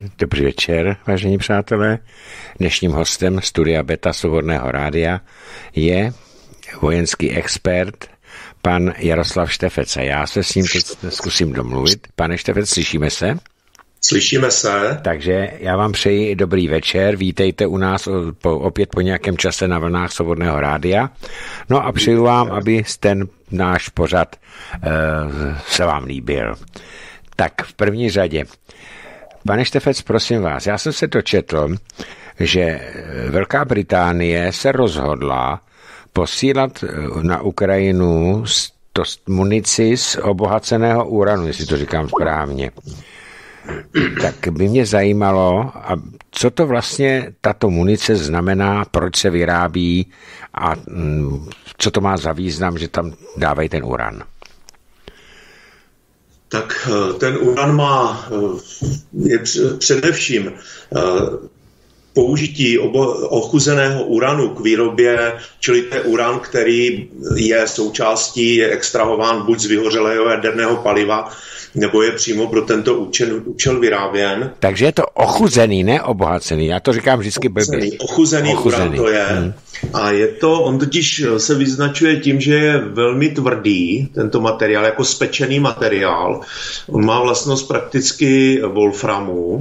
Dobrý večer, vážení přátelé. Dnešním hostem studia Beta Svobodného rádia je vojenský expert pan Jaroslav Štefec. A já se s ním teď zkusím domluvit. Pane Štefec, slyšíme se? Slyšíme se. Takže já vám přeji dobrý večer. Vítejte u nás opět po nějakém čase na vlnách Svobodného rádia. No a přeju vám, aby ten náš pořad se vám líbil. Tak v první řadě. Pane Štefec, prosím vás, já jsem se dočetl, že Velká Británie se rozhodla posílat na Ukrajinu munici z obohaceného uranu, jestli to říkám správně. Tak by mě zajímalo, co to vlastně tato munice znamená, proč se vyrábí a co to má za význam, že tam dávají ten uran. Tak ten uran je především použití ochuzeného uranu k výrobě, čili to je uran, který je součástí, je extrahován buď z vyhořelého jaderného paliva, nebo je přímo pro tento účel vyráběn. Takže je to ochuzený, ne obohacený. Já to říkám vždycky blbě. Ochuzený uran to je. A on totiž se vyznačuje tím, že je velmi tvrdý, tento materiál, jako spečený materiál. On má vlastnost prakticky wolframu.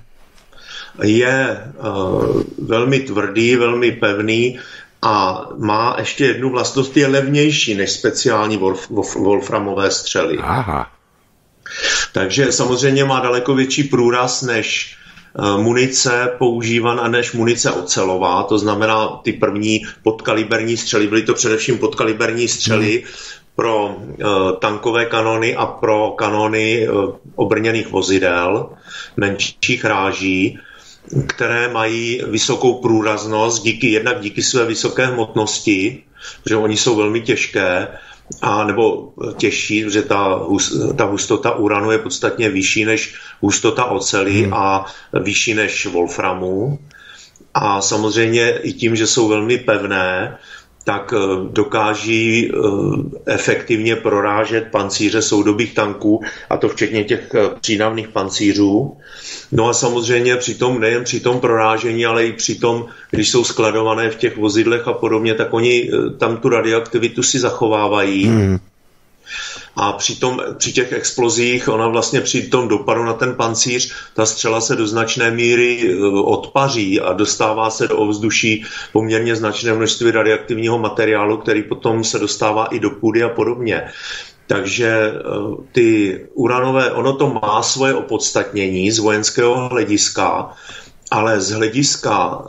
Je velmi tvrdý, velmi pevný a má ještě jednu vlastnost, je levnější než speciální wolframové střely. Aha. Takže samozřejmě má daleko větší průraz než munice používaná, než munice ocelová, to znamená ty první podkaliberní střely, byly to především podkaliberní střely pro tankové kanony a pro kanony obrněných vozidel, menších ráží, které mají vysokou průraznost jednak díky své vysoké hmotnosti, protože oni jsou velmi těžké, nebo těžší, protože ta hustota uranu je podstatně vyšší než hustota oceli a vyšší než wolframu. A samozřejmě i tím, že jsou velmi pevné, tak dokáží efektivně prorážet pancíře soudobých tanků, a to včetně těch přídavných pancířů. No a samozřejmě nejen při tom prorážení, ale i při tom, když jsou skladované v těch vozidlech a podobně, tak oni tam tu radioaktivitu si zachovávají. A při těch explozích, ona vlastně při tom dopadu na ten pancíř, ta střela se do značné míry odpaří a dostává se do ovzduší poměrně značné množství radioaktivního materiálu, který potom se dostává i do půdy a podobně. Takže ty uranové, ono to má svoje opodstatnění z vojenského hlediska, ale z hlediska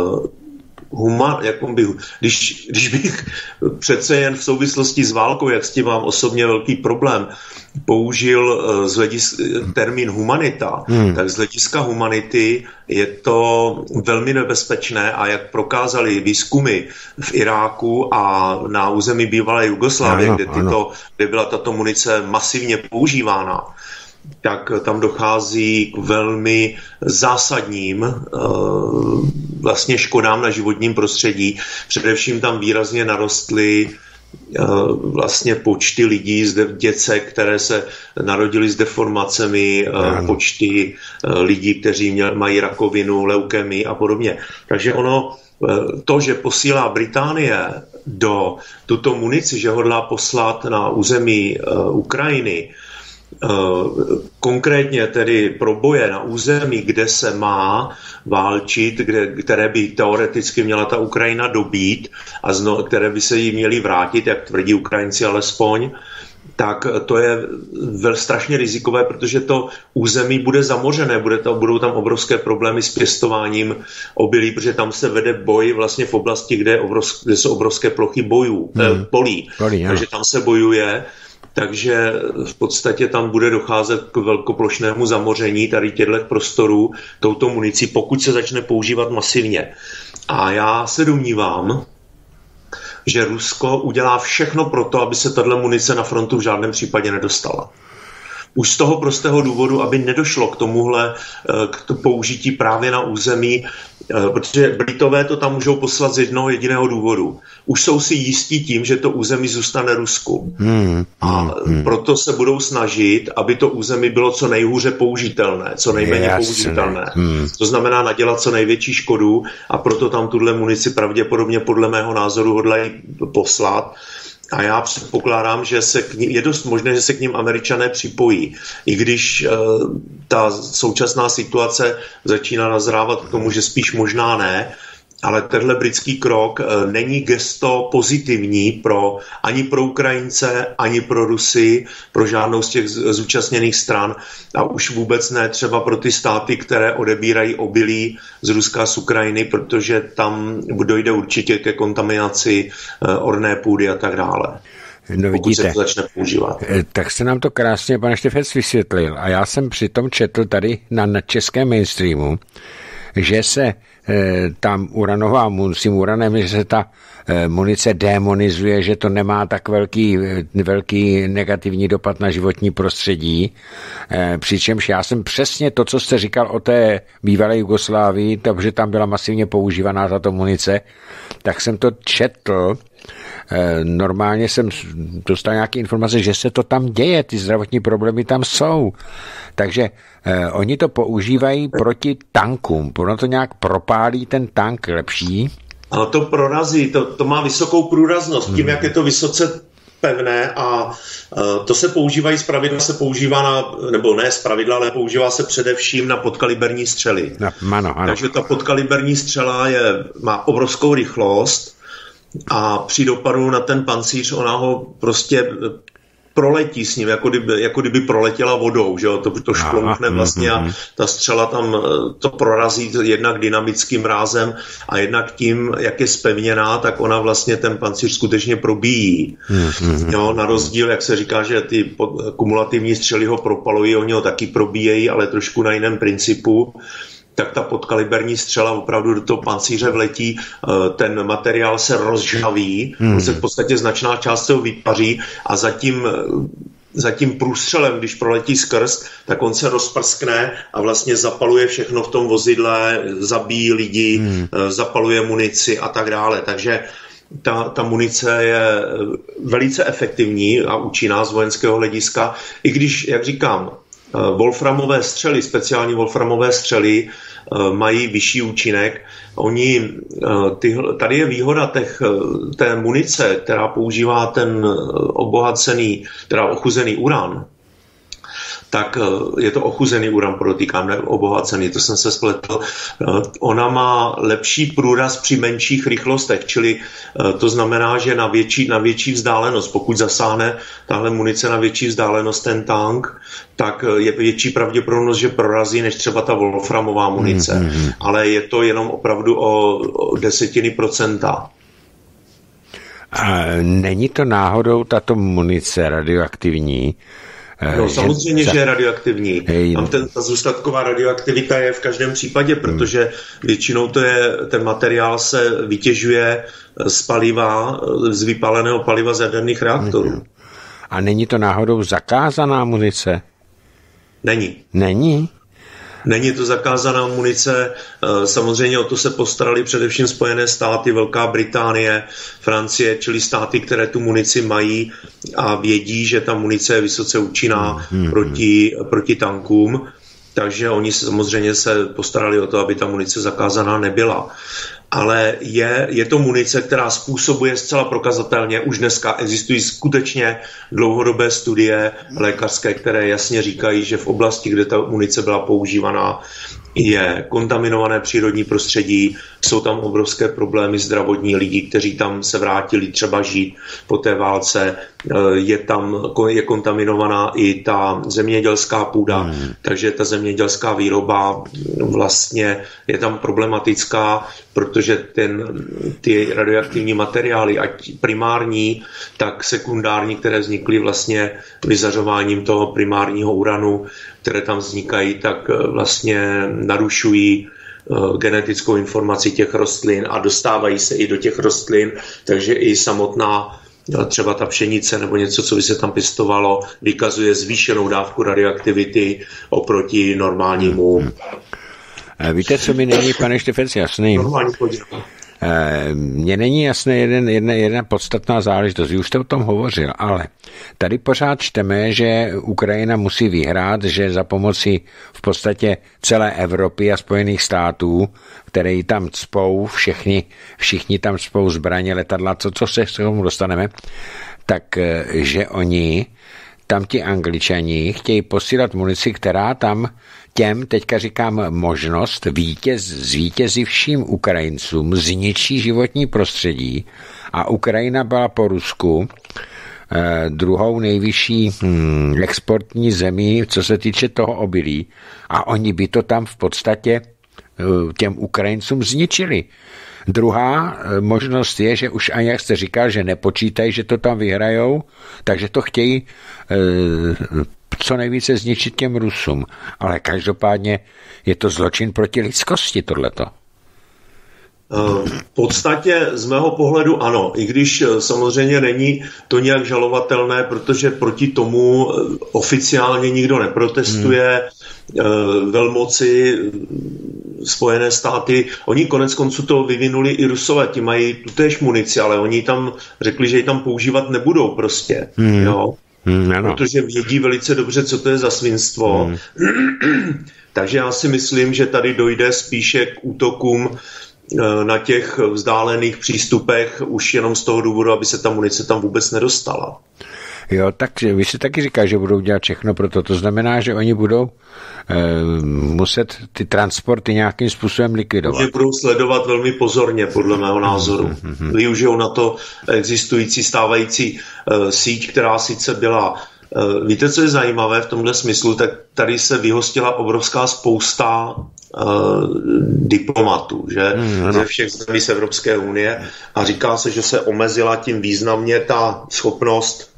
když bych přece jen v souvislosti s válkou, jak s tím mám osobně velký problém, použil termín humanita, tak z hlediska humanity je to velmi nebezpečné a jak prokázali výzkumy v Iráku a na území bývalé Jugoslávie, kde byla tato munice masivně používána, tak tam dochází k velmi zásadním vlastně škodám na životním prostředí. Především tam výrazně narostly vlastně počty lidí, děcek, které se narodily s deformacemi, počty lidí, kteří mají rakovinu, leukemii a podobně. Takže to, že posílá Británie do tuto munici, že hodlá poslat na území Ukrajiny, konkrétně tedy pro boje na území, kde se má válčit, které by teoreticky měla ta Ukrajina dobít a které by se jí měly vrátit, jak tvrdí Ukrajinci alespoň, tak to je strašně rizikové, protože to území bude zamořené, budou tam obrovské problémy s pěstováním obilí, protože tam se vede boj vlastně v oblasti, kde jsou obrovské plochy polí. Takže tam se bojuje. Takže v podstatě tam bude docházet k velkoplošnému zamoření tady těchto prostorů touto municí, pokud se začne používat masivně. A já se domnívám, že Rusko udělá všechno pro to, aby se tato munice na frontu v žádném případě nedostala. Už z toho prostého důvodu, aby nedošlo k tomuhle, k použití právě na území protože Britové to tam můžou poslat z jednoho jediného důvodu. Už jsou si jistí tím, že to území zůstane Rusku. A proto se budou snažit, aby to území bylo co nejhůře použitelné, co nejméně použitelné. To znamená nadělat co největší škodu a proto tam tuhle munici pravděpodobně podle mého názoru hodlají poslat. A já předpokládám, že je dost možné, že se k ním Američané připojí. I když ta současná situace začíná nazrávat k tomu, že spíš možná ne, ale tenhle britský krok není gesto pozitivní ani pro Ukrajince, ani pro Rusy, pro žádnou z těch zúčastněných stran a už vůbec ne třeba pro ty státy, které odebírají obilí z Ruska, z Ukrajiny, protože tam dojde určitě ke kontaminaci orné půdy a tak dále. No vidíte, se to začne používat. Tak se nám to krásně, pane Štefec, vysvětlil a já jsem přitom četl tady na českém mainstreamu, že se tam tím uranem, že se ta munice demonizuje, že to nemá tak velký negativní dopad na životní prostředí. Přičemž já jsem přesně to, co jste říkal o té bývalé Jugoslávii, protože tam byla masivně používaná tato munice, tak jsem to četl. Normálně jsem dostal nějaké informace, že se to tam děje, ty zdravotní problémy tam jsou. Takže oni to používají proti tankům. Ono to nějak propálí ten tank lepší. Ale to prorazí, to má vysokou průraznost. Tím, jak je to vysoce pevné a to se používá nebo ne zpravidla, ale používá se především na podkaliberní střely. Ano. Takže ta podkaliberní střela má obrovskou rychlost a při dopadu na ten pancíř ona ho prostě proletí s ním, jako kdyby proletěla vodou, že jo? To šplonkne vlastně a ta střela tam to prorazí jednak dynamickým rázem a jednak tím, jak je zpevněná, tak ona vlastně ten pancíř skutečně probíjí. Jo, na rozdíl, jak se říká, že ty kumulativní střely ho propalují, oni ho taky probíjejí, ale trošku na jiném principu. Tak ta podkaliberní střela opravdu do toho pancíře vletí, ten materiál se rozžhaví, se v podstatě značná část se ho vypaří a za tím průstřelem, když proletí skrz, tak on se rozprskne a vlastně zapaluje všechno v tom vozidle, zabíjí lidi, zapaluje munici a tak dále. Takže ta munice je velice efektivní a účinná z vojenského hlediska, i když, jak říkám, wolframové střely, speciální wolframové střely mají vyšší účinek. Tady je výhoda té munice, která používá ten ochuzený uran. Tak je to ochuzený uran, podotýkám, ne obohacený, to jsem se spletl. Ona má lepší průraz při menších rychlostech, čili to znamená, že na větší vzdálenost, pokud zasáhne tahle munice na větší vzdálenost ten tank, tak je větší pravděpodobnost, že prorazí, než třeba ta wolframová munice. Ale je to jenom opravdu o 10%. A není to náhodou tato munice radioaktivní? No samozřejmě, že je radioaktivní. Tam ta zůstatková radioaktivita je v každém případě, protože většinou ten materiál se vytěžuje z paliva, z vypáleného paliva z jaderných reaktorů. A není to náhodou zakázaná munice? Není? Není to zakázaná munice, samozřejmě o to se postarali především Spojené státy, Velká Británie, Francie, čili státy, které tu munici mají a vědí, že ta munice je vysoce účinná proti tankům, takže oni samozřejmě se postarali o to, aby ta munice zakázaná nebyla. Ale je to munice, která způsobuje zcela prokazatelně, už dneska existují skutečně dlouhodobé studie lékařské, které jasně říkají, že v oblasti, kde ta munice byla používaná, je kontaminované přírodní prostředí, jsou tam obrovské problémy zdravotní lidí, kteří tam se vrátili třeba žít po té válce, je kontaminovaná i ta zemědělská půda, takže ta zemědělská výroba vlastně je tam problematická, protože ty radioaktivní materiály, ať primární, tak sekundární, které vznikly vlastně vyzařováním toho primárního uranu, které tam vznikají, tak vlastně narušují genetickou informaci těch rostlin a dostávají se i do těch rostlin, takže i samotná třeba ta pšenice nebo něco, co by se tam pěstovalo, vykazuje zvýšenou dávku radioaktivity oproti normálnímu Víte, co mi není, pane Štefec, jasný? Mně není jasné jedna podstatná záležitost. Vy už jste o tom hovořil, ale tady pořád čteme, že Ukrajina musí vyhrát, že za pomoci v podstatě celé Evropy a Spojených států, které ji tam cpou, všichni tam cpou zbraně, letadla, co se k tomu dostaneme, tak že oni, tam ti Angličani, chtějí posílat munici, která tam těm, teďka říkám, možnost zvítězivším Ukrajincům zničí životní prostředí a Ukrajina byla po Rusku druhou nejvyšší exportní zemí, co se týče toho obilí a oni by to tam v podstatě těm Ukrajincům zničili. Druhá možnost je, že už ani jak jste říkal, že nepočítají, že to tam vyhrajou, takže to chtějí co nejvíce zničit těm Rusům. Ale každopádně je to zločin proti lidskosti tohleto. V podstatě z mého pohledu ano, i když samozřejmě není to nějak žalovatelné, protože proti tomu oficiálně nikdo neprotestuje, velmoci, Spojené státy, oni konec konců to vyvinuli i Rusové, ti mají tutéž munici, ale oni tam řekli, že ji tam používat nebudou prostě, jo. Protože vědí velice dobře, co to je za svinstvo. Takže já si myslím, že tady dojde spíše k útokům na těch vzdálených přístupech už jenom z toho důvodu, aby se ta munice tam vůbec nedostala. Jo, tak vy si taky říká, že budou dělat všechno pro to. To znamená, že oni budou muset ty transporty nějakým způsobem likvidovat. Že budou sledovat velmi pozorně, podle mého názoru. Využijou na to existující stávající síť, která sice byla. Víte, co je zajímavé v tomhle smyslu? Tak tady se vyhostila obrovská spousta diplomatů, že? Ze všech zemí z Evropské unie a říká se, že se omezila tím významně ta schopnost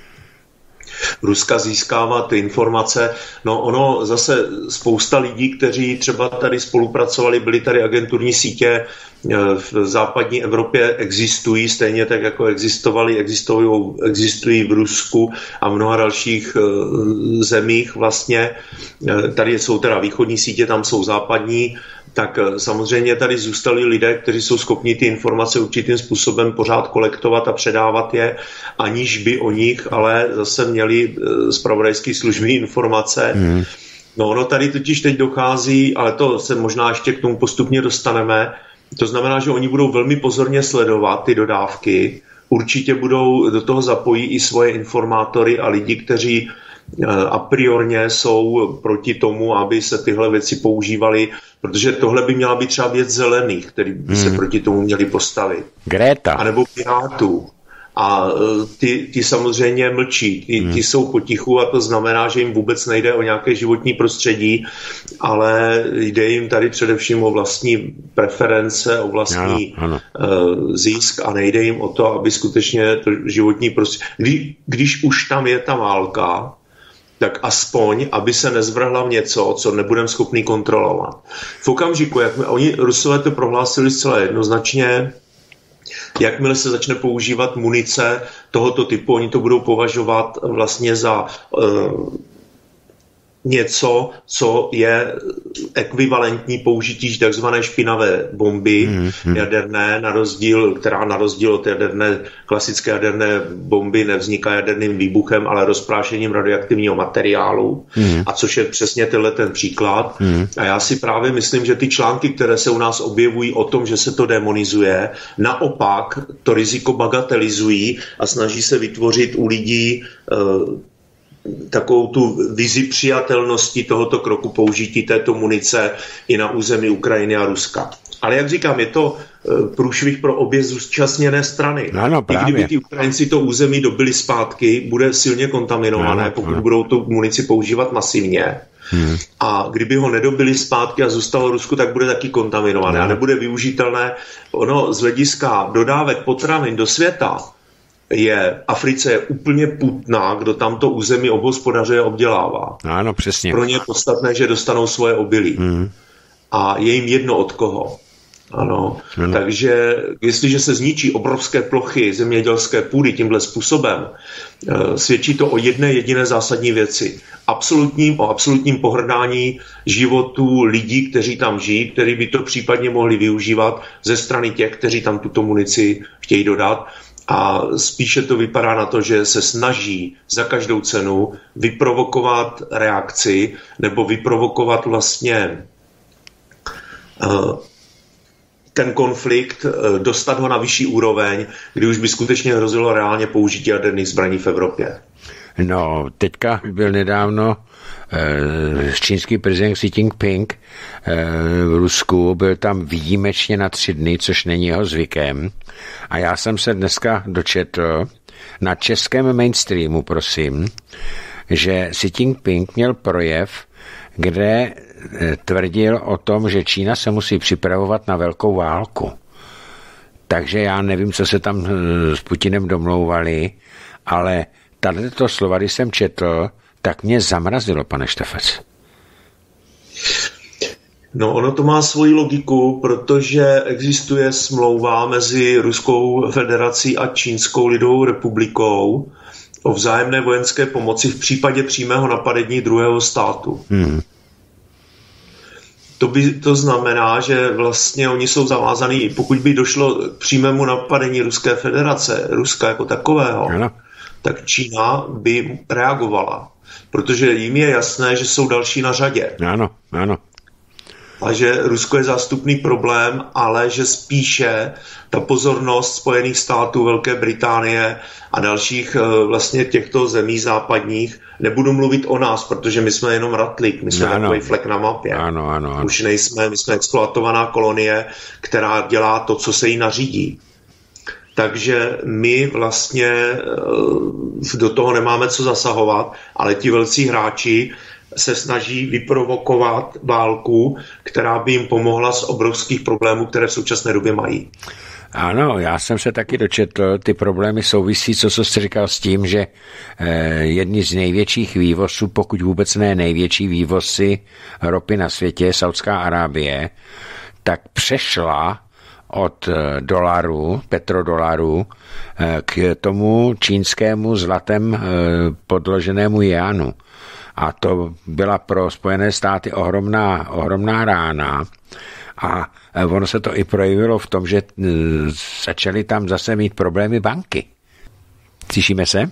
Ruska získávat informace. No ono zase spousta lidí, kteří třeba tady spolupracovali, byly tady agenturní sítě v západní Evropě existují, stejně tak jako existují v Rusku a mnoha dalších zemích vlastně. Tady jsou teda východní sítě, tam jsou západní, tak samozřejmě tady zůstali lidé, kteří jsou schopni ty informace určitým způsobem pořád kolektovat a předávat je, aniž by o nich ale zase měli zpravodajské služby informace. No ono tady totiž teď dochází, ale to se možná ještě k tomu postupně dostaneme, to znamená, že oni budou velmi pozorně sledovat ty dodávky, určitě budou do toho zapojí i svoje informátory a lidi, kteří a priorně jsou proti tomu, aby se tyhle věci používaly, protože tohle by měla být třeba věc zelených, který by se proti tomu měli postavit. Greta. A nebo pirátů. A ty samozřejmě mlčí, ty jsou potichu a to znamená, že jim vůbec nejde o nějaké životní prostředí, ale jde jim tady především o vlastní preference, o vlastní zisk a nejde jim o to, aby skutečně to životní prostředí, když už tam je ta válka, tak aspoň, aby se nezvrhla v něco, co nebudeme schopni kontrolovat. V okamžiku, jak oni Rusové to prohlásili zcela jednoznačně, jakmile se začne používat munice tohoto typu, oni to budou považovat vlastně za něco, co je ekvivalentní použití takzvané špinavé bomby jaderné, která na rozdíl od klasické jaderné bomby nevzniká jaderným výbuchem, ale rozprášením radioaktivního materiálu. A což je přesně ten příklad. A já si právě myslím, že ty články, které se u nás objevují o tom, že se to demonizuje, naopak to riziko bagatelizují a snaží se vytvořit u lidí takovou tu vizi přijatelnosti tohoto kroku použití této munice i na území Ukrajiny a Ruska. Ale jak říkám, je to průšvih pro obě zúčastněné strany. Ano, i kdyby ty Ukrajinci to území dobili zpátky, bude silně kontaminované, pokud budou tu munici používat masivně. A kdyby ho nedobili zpátky a zůstalo Rusku, tak bude taky kontaminované a nebude využitelné. Ono z hlediska dodávek potravin do světa Africe je úplně putná, kdo tamto území obhospodařuje a obdělává. Ano, přesně. Pro ně je podstatné, že dostanou svoje obilí. A je jim jedno od koho. Ano. Takže jestliže se zničí obrovské plochy zemědělské půdy tímhle způsobem, svědčí to o jedné jediné zásadní věci. O absolutním pohrdání životů lidí, kteří tam žijí, kteří by to případně mohli využívat ze strany těch, kteří tam tuto munici chtějí dodat. A spíše to vypadá na to, že se snaží za každou cenu vyprovokovat reakci nebo vyprovokovat vlastně ten konflikt, dostat ho na vyšší úroveň, kdy už by skutečně hrozilo reálně použití jaderných zbraní v Evropě. No, teďka byl nedávno čínský prezident Xi Jinping v Rusku, byl tam výjimečně na 3 dny, což není jeho zvykem. A já jsem se dneska dočetl na českém mainstreamu, prosím, že Xi Jinping měl projev, kde tvrdil o tom, že Čína se musí připravovat na velkou válku. Takže já nevím, co se tam s Putinem domlouvali, ale tato slova, když jsem četl, tak mě zamrazilo, pane Štefec. No, ono to má svoji logiku, protože existuje smlouva mezi Ruskou federací a Čínskou lidovou republikou o vzájemné vojenské pomoci v případě přímého napadení druhého státu. To znamená, že vlastně oni jsou zavázaný, pokud by došlo k přímému napadení Ruské federace, Ruska jako takového, tak Čína by reagovala, protože jim je jasné, že jsou další na řadě. Ano. A že Rusko je zástupný problém, ale že spíše ta pozornost Spojených států, Velké Británie a dalších vlastně těchto zemí západních, nebudu mluvit o nás, protože my jsme jenom ratlík, my jsme takový flek na mapě. Ano. Už nejsme, my jsme exploatovaná kolonie, která dělá to, co se jí nařídí. Takže my vlastně do toho nemáme co zasahovat, ale ti velcí hráči se snaží vyprovokovat válku, která by jim pomohla z obrovských problémů, které v současné době mají. Ano, já jsem se taky dočetl, ty problémy souvisí, co jsi říkal, s tím, že jedni z největších vývozů, pokud vůbec ne největší vývozci ropy na světě, Saudská Arábie, tak přešla od petrodolaru k tomu čínskému zlatem podloženému juanu. A to byla pro Spojené státy ohromná rána. A ono se to i projevilo v tom, že začaly tam zase mít problémy banky. Slyšíme se?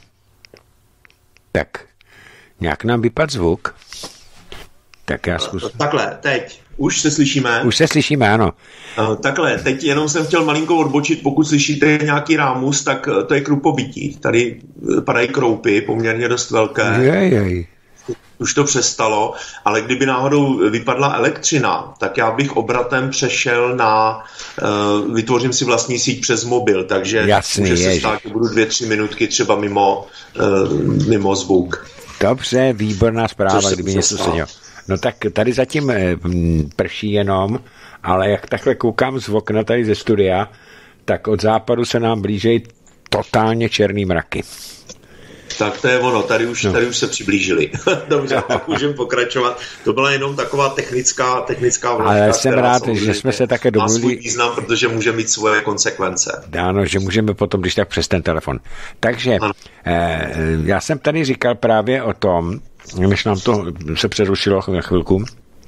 Tak nějak nám vypadl zvuk. Tak já zkusím. Takhle, teď. Už se slyšíme? Už se slyšíme, ano. Takhle, teď jenom jsem chtěl malinko odbočit, pokud slyšíte nějaký rámus, tak to je krupobytí. Tady padají kroupy, poměrně dost velké. Jej. Už to přestalo, ale kdyby náhodou vypadla elektřina, tak já bych obratem přešel vytvořím si vlastní síť přes mobil, takže může se stát, že budu 2-3 minutky třeba mimo zvuk. Dobře, výborná zpráva, kdyby něco se dělo. No tak tady zatím prší jenom, ale jak takhle koukám z okna tady ze studia, tak od západu se nám blížejí totálně černý mraky. Tak to je ono, tady už se přiblížili. Dobře, tak můžeme pokračovat. To byla jenom taková technická vložka. Ale jsem rád, že jsme se také domluvili. Má svůj význam, protože může mít svoje konsekvence. Ano, že můžeme potom, když tak přes ten telefon. Takže já jsem tady říkal právě o tom, než nám to se přerušilo na chvilku,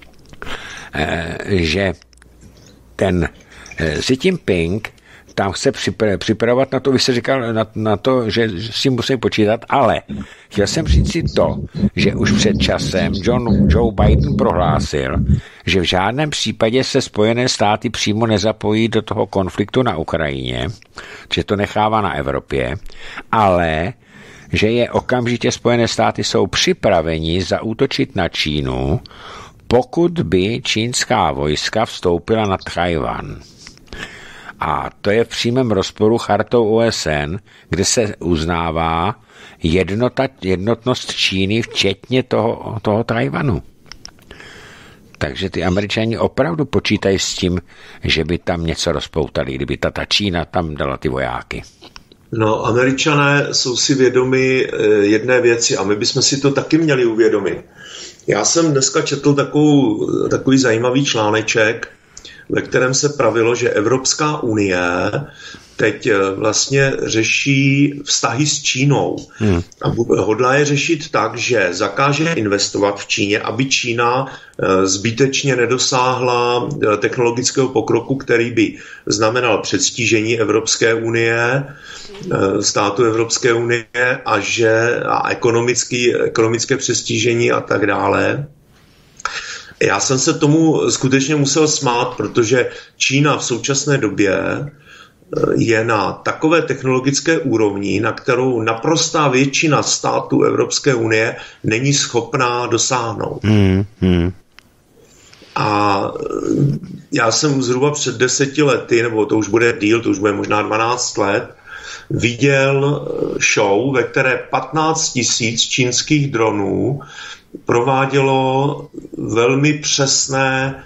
že ten Xi Jinping tam chce připravovat na to, vy jste říkal na to, že s tím musí počítat, ale chtěl jsem říct si to, že už před časem Joe Biden prohlásil, že v žádném případě se Spojené státy přímo nezapojí do toho konfliktu na Ukrajině, že to nechává na Evropě, ale že je okamžitě Spojené státy jsou připraveni zaútočit na Čínu, pokud by čínská vojska vstoupila na Tchaj-wan. A to je v přímém rozporu chartou OSN, kde se uznává jednotnost Číny, včetně toho Tchaj-wanu. Takže ty Američani opravdu počítají s tím, že by tam něco rozpoutali, kdyby ta Čína tam dala ty vojáky. No, Američané jsou si vědomi jedné věci a my bychom si to taky měli uvědomit. Já jsem dneska četl takový zajímavý článeček ve kterém se pravilo, že Evropská unie teď vlastně řeší vztahy s Čínou. A hodlá je řešit tak, že zakáže investovat v Číně, aby Čína zbytečně nedosáhla technologického pokroku, který by znamenal předstížení Evropské unie, státu Evropské unie a ekonomické přestížení a tak dále. Já jsem se tomu skutečně musel smát, protože Čína v současné době je na takové technologické úrovni, na kterou naprostá většina států Evropské unie není schopná dosáhnout. A já jsem zhruba před 10 lety, nebo to už bude díl, to už bude možná 12 let, viděl show, ve které 15 000 čínských dronů provádělo velmi přesné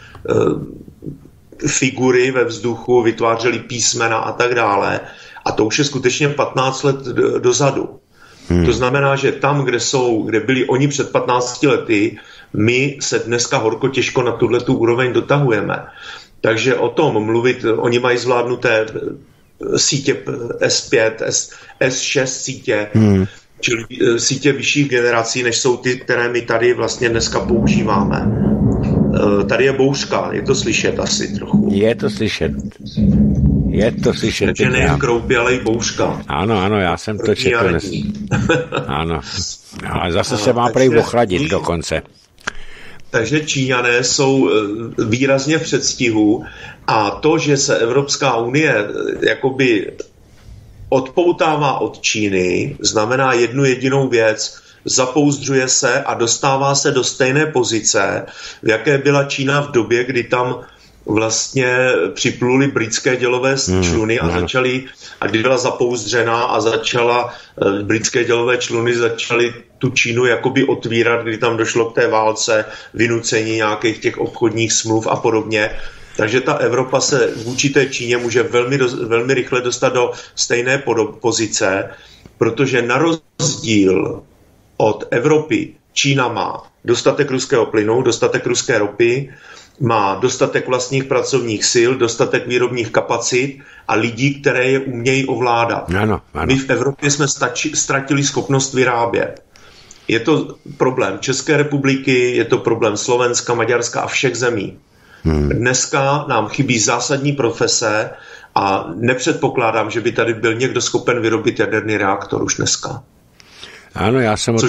figury ve vzduchu, vytvářely písmena a tak dále. A to už je skutečně 15 let dozadu. To znamená, že tam, kde byli oni před 15 lety, my se dneska horko těžko na tuhletu úroveň dotahujeme. Takže o tom mluvit, oni mají zvládnuté sítě S5, S6 sítě, čili sítě vyšších generací, než jsou ty, které my tady vlastně dneska používáme. Tady je bouřka, je to slyšet asi trochu. Je to slyšet. Takže nejen kroupy, ale i bouřka. Ano, já jsem to četl. Ano, ale zase se má prej ochladit dokonce. Takže Číňané jsou výrazně v předstihu a to, že se Evropská unie jakoby odpoutává od Číny, znamená jednu jedinou věc: zapouzdřuje se a dostává se do stejné pozice, v jaké byla Čína v době, kdy tam vlastně připluly britské dělové čluny a kdy byla zapouzdřená a britské dělové čluny začaly tu Čínu jakoby otvírat, kdy tam došlo k té válce, vynucení nějakých těch obchodních smluv a podobně. Takže ta Evropa se vůči té Číně může velmi rychle dostat do stejné pozice, protože na rozdíl od Evropy Čína má dostatek ruského plynu, dostatek ruské ropy, má dostatek vlastních pracovních sil, dostatek výrobních kapacit a lidí, které je umějí ovládat. Ano. My v Evropě jsme ztratili schopnost vyrábět. Je to problém České republiky, je to problém Slovenska, Maďarska a všech zemí. Dneska nám chybí zásadní profese a nepředpokládám, že by tady byl někdo schopen vyrobit jaderný reaktor už dneska. Ano, já jsem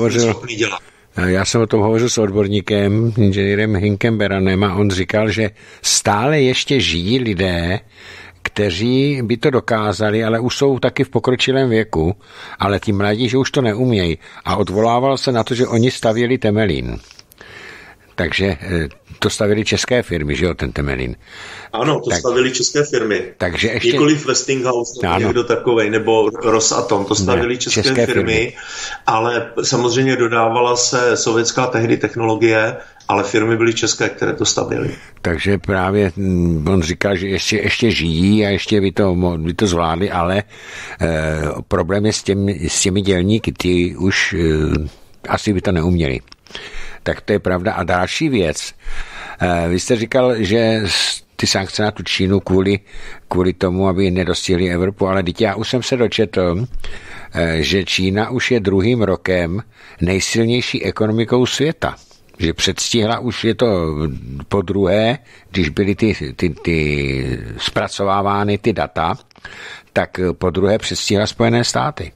o tom hovořil s odborníkem, inženýrem Hinkem Beranem, a on říkal, že stále ještě žijí lidé, kteří by to dokázali, ale už jsou taky v pokročilém věku, ale ti mladí, že už to neumějí. A odvolával se na to, že oni stavěli Temelín. Takže to stavili české firmy, že jo, ten Temelín. Ano, to stavili české firmy. Takže ještě... Nikoliv Westinghouse, někdo takovej, nebo Rosatom, to stavili české firmy, ale samozřejmě dodávala se sovětská tehdy technologie, ale firmy byly české, které to stavily. Takže právě on říkal, že ještě žijí a ještě by to zvládli, ale problém je s těmi dělníky, ty už asi by to neuměli. Tak to je pravda. A další věc. Vy jste říkal, že ty sankce na tu Čínu kvůli tomu, aby nedostihli Evropu, ale teď já už jsem se dočetl, že Čína už je druhým rokem nejsilnější ekonomikou světa. Že předstihla, už je to po druhé, když byly ty zpracovávány ty data, tak po druhé předstihla Spojené státy.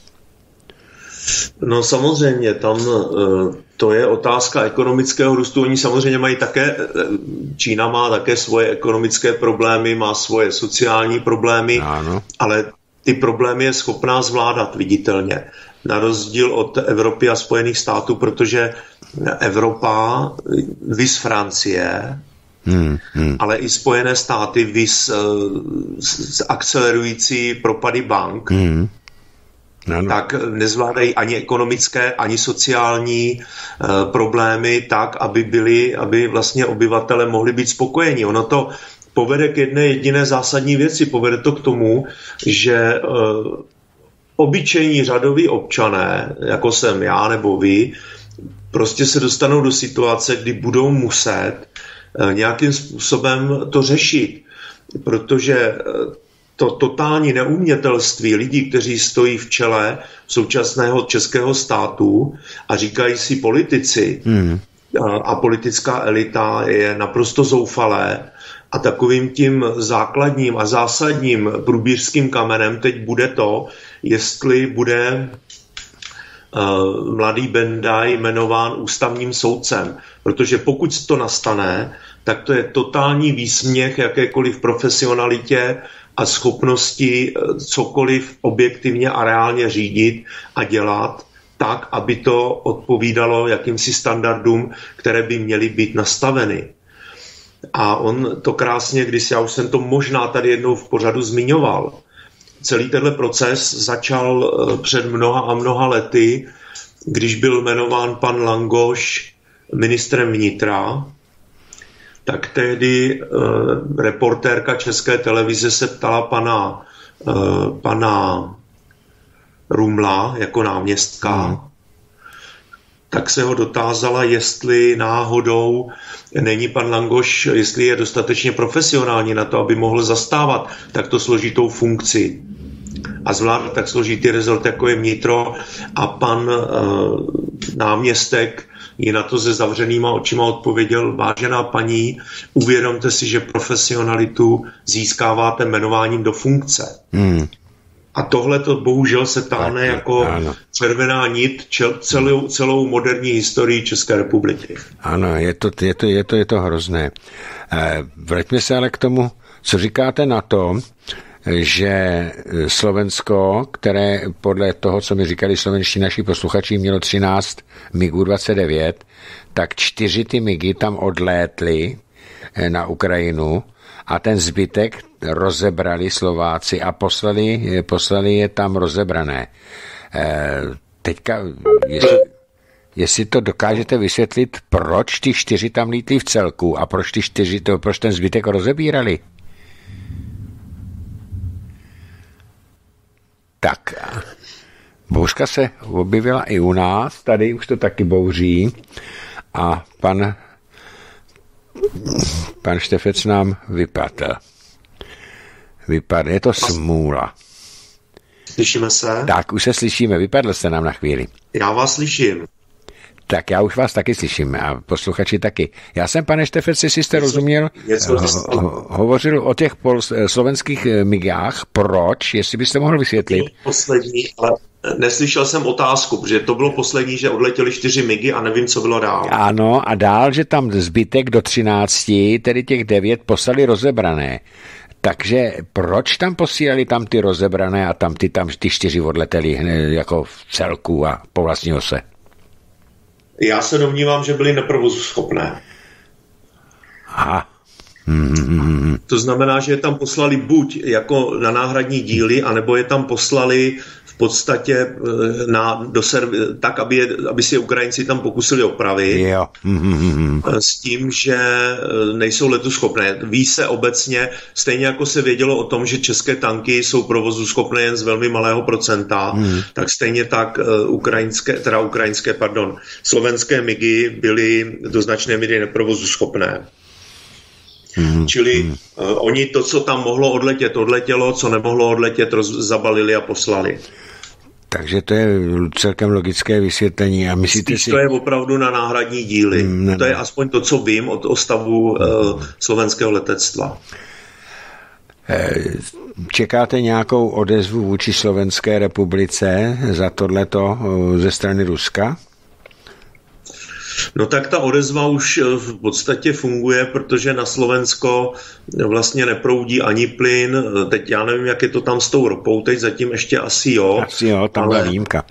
No samozřejmě, tam to je otázka ekonomického růstu. Oni samozřejmě mají také, Čína má také svoje ekonomické problémy, má svoje sociální problémy, ano. Ale ty problémy je schopná zvládat viditelně. Na rozdíl od Evropy a Spojených států, protože Evropa, vis Francie, ale i Spojené státy, vis akcelerující propady bank, tak nezvládají ani ekonomické, ani sociální problémy tak, aby vlastně obyvatele mohli být spokojeni. Ono to povede k jedné jediné zásadní věci. Povede to k tomu, že obyčejní řadoví občané, jako jsem já nebo vy, prostě se dostanou do situace, kdy budou muset nějakým způsobem to řešit, protože to totální neumětelství lidí, kteří stojí v čele současného českého státu a říkají si politici a politická elita je naprosto zoufalé a takovým tím základním a zásadním průběžským kamenem teď bude to, jestli bude mladý Benda jmenován ústavním soudcem, protože pokud to nastane, tak to je totální výsměch jakékoliv profesionalitě a schopnosti cokoliv objektivně a reálně řídit a dělat tak, aby to odpovídalo jakýmsi standardům, které by měly být nastaveny. A on to krásně, já už jsem to možná tady jednou v pořadu zmiňoval, celý tenhle proces začal před mnoha a mnoha lety, když byl jmenován pan Langoš ministrem vnitra, tak tehdy reportérka České televize se ptala pana Rumla jako náměstka, tak se ho dotázala, jestli náhodou není pan Langoš, jestli je dostatečně profesionální na to, aby mohl zastávat takto složitou funkci a zvládat tak složitý rezort, jako je vnitro, a pan náměstek ji na to se zavřenýma očima odpověděl: vážená paní, uvědomte si, že profesionalitu získáváte jmenováním do funkce. A tohle to bohužel se táhne jako červená nit celou moderní historii České republiky. Ano, je to hrozné. Vraťme se ale k tomu, co říkáte na to, že Slovensko, které podle toho, co mi říkali slovenští naši posluchači, mělo 13 MiGů 29, tak 4 ty MiGy tam odlétly na Ukrajinu a ten zbytek rozebrali Slováci a poslali je tam rozebrané. Teďka, jestli to dokážete vysvětlit, proč ty 4 tam lítly v celku a proč ten zbytek rozebírali? Tak, bouřka se objevila i u nás, tady už to taky bouří a pan Štefec nám vypadl. Je to smůla. Slyšíme se? Tak, už se slyšíme, vypadl jste nám na chvíli. Já vás slyším. Tak já už vás taky slyším a posluchači taky. Já jsem, pane Štefec, jestli jste rozuměl, hovořil o těch slovenských migách. Proč? Jestli byste mohl vysvětlit. Poslední, ale neslyšel jsem otázku, protože to bylo poslední, že odletěli 4 migy a nevím, co bylo dál. Ano, a dál, že tam zbytek do 13, tedy těch 9, poslali rozebrané. Takže proč tam posílali tam ty rozebrané a tam ty 4 odletěli jako v celku a po vlastní ose? Já se domnívám, že byli neprovozuschopné. Aha. To znamená, že je tam poslali buď jako na náhradní díly, anebo je tam poslali v podstatě tak, aby si Ukrajinci tam pokusili opravit. Jo. S tím, že nejsou letuschopné. Ví se obecně, stejně jako se vědělo o tom, že české tanky jsou provozuschopné jen z velmi malého procenta, tak stejně tak slovenské MiGy byly do značné míry neprovozuschopné. Čili oni to, co tam mohlo odletět, odletělo, co nemohlo odletět, zabalili a poslali. Takže to je celkem logické vysvětlení. A myslíte si... To je opravdu na náhradní díly. To je aspoň to, co vím o stavu slovenského letectva. Čekáte nějakou odezvu vůči Slovenské republice za tohleto ze strany Ruska? No tak ta odezva už v podstatě funguje, protože na Slovensko vlastně neproudí ani plyn. Teď já nevím, jak je to tam s tou ropou, teď zatím ještě asi jo. Asi jo, tam byla výjimka.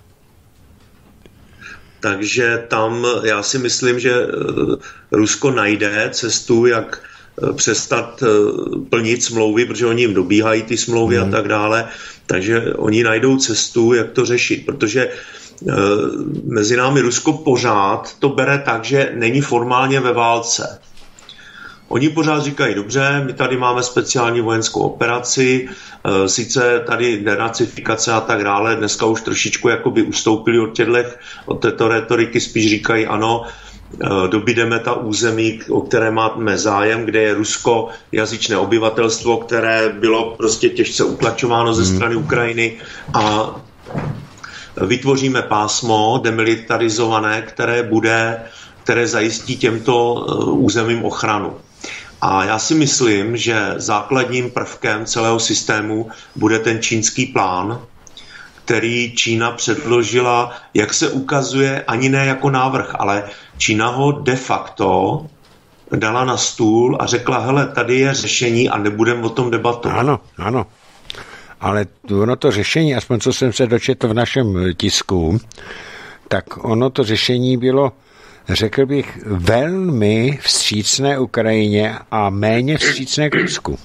Takže tam já si myslím, že Rusko najde cestu, jak přestat plnit smlouvy, protože oni jim dobíhají ty smlouvy a tak dále. Takže oni najdou cestu, jak to řešit, protože mezi námi Rusko pořád to bere tak, že není formálně ve válce. Oni pořád říkají, dobře, my tady máme speciální vojenskou operaci, sice tady denacifikace a tak dále, dneska už trošičku jakoby ustoupili od této retoriky, spíš říkají, ano, dobydeme ta území, o které máme zájem, kde je ruskojazyčné obyvatelstvo, které bylo prostě těžce utlačováno ze strany Ukrajiny, a vytvoříme pásmo demilitarizované, které zajistí těmto územím ochranu. A já si myslím, že základním prvkem celého systému bude ten čínský plán, který Čína předložila, jak se ukazuje, ani ne jako návrh, ale Čína ho de facto dala na stůl a řekla, hele, tady je řešení a nebudeme o tom debatovat. Ano. Ale ono to řešení, aspoň co jsem se dočetl v našem tisku, tak ono to řešení bylo, řekl bych, velmi vstřícné Ukrajině a méně vstřícné k Rusku.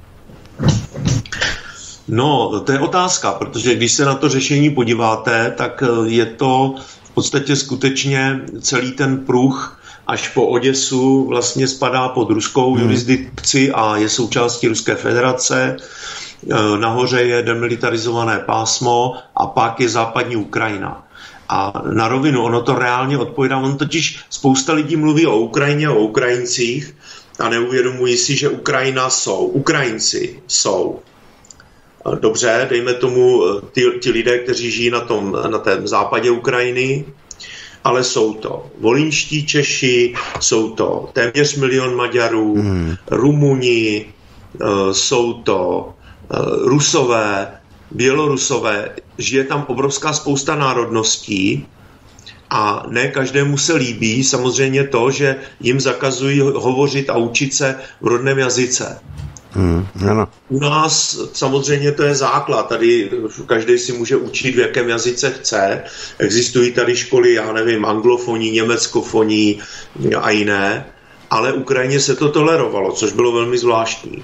No, to je otázka, protože když se na to řešení podíváte, tak je to v podstatě skutečně celý ten pruh až po Oděsu vlastně spadá pod ruskou jurisdikci a je součástí Ruské federace. Nahoře je demilitarizované pásmo a pak je západní Ukrajina. A na rovinu, ono to reálně odpovídá, on totiž spousta lidí mluví o Ukrajině, o Ukrajincích a neuvědomují si, že Ukrajinci jsou. Dobře, dejme tomu ti lidé, kteří žijí na té západě Ukrajiny, ale jsou to volyňští Češi, jsou to téměř 1 milion Maďarů, Rumuni, jsou to Rusové, Bělorusové, žije tam obrovská spousta národností a ne každému se líbí samozřejmě to, že jim zakazují hovořit a učit se v rodném jazyce. Ano. U nás samozřejmě to je základ, tady každý si může učit, v jakém jazyce chce, existují tady školy, já nevím, anglofoní, německofoní a jiné, ale Ukrajině se to tolerovalo, což bylo velmi zvláštní.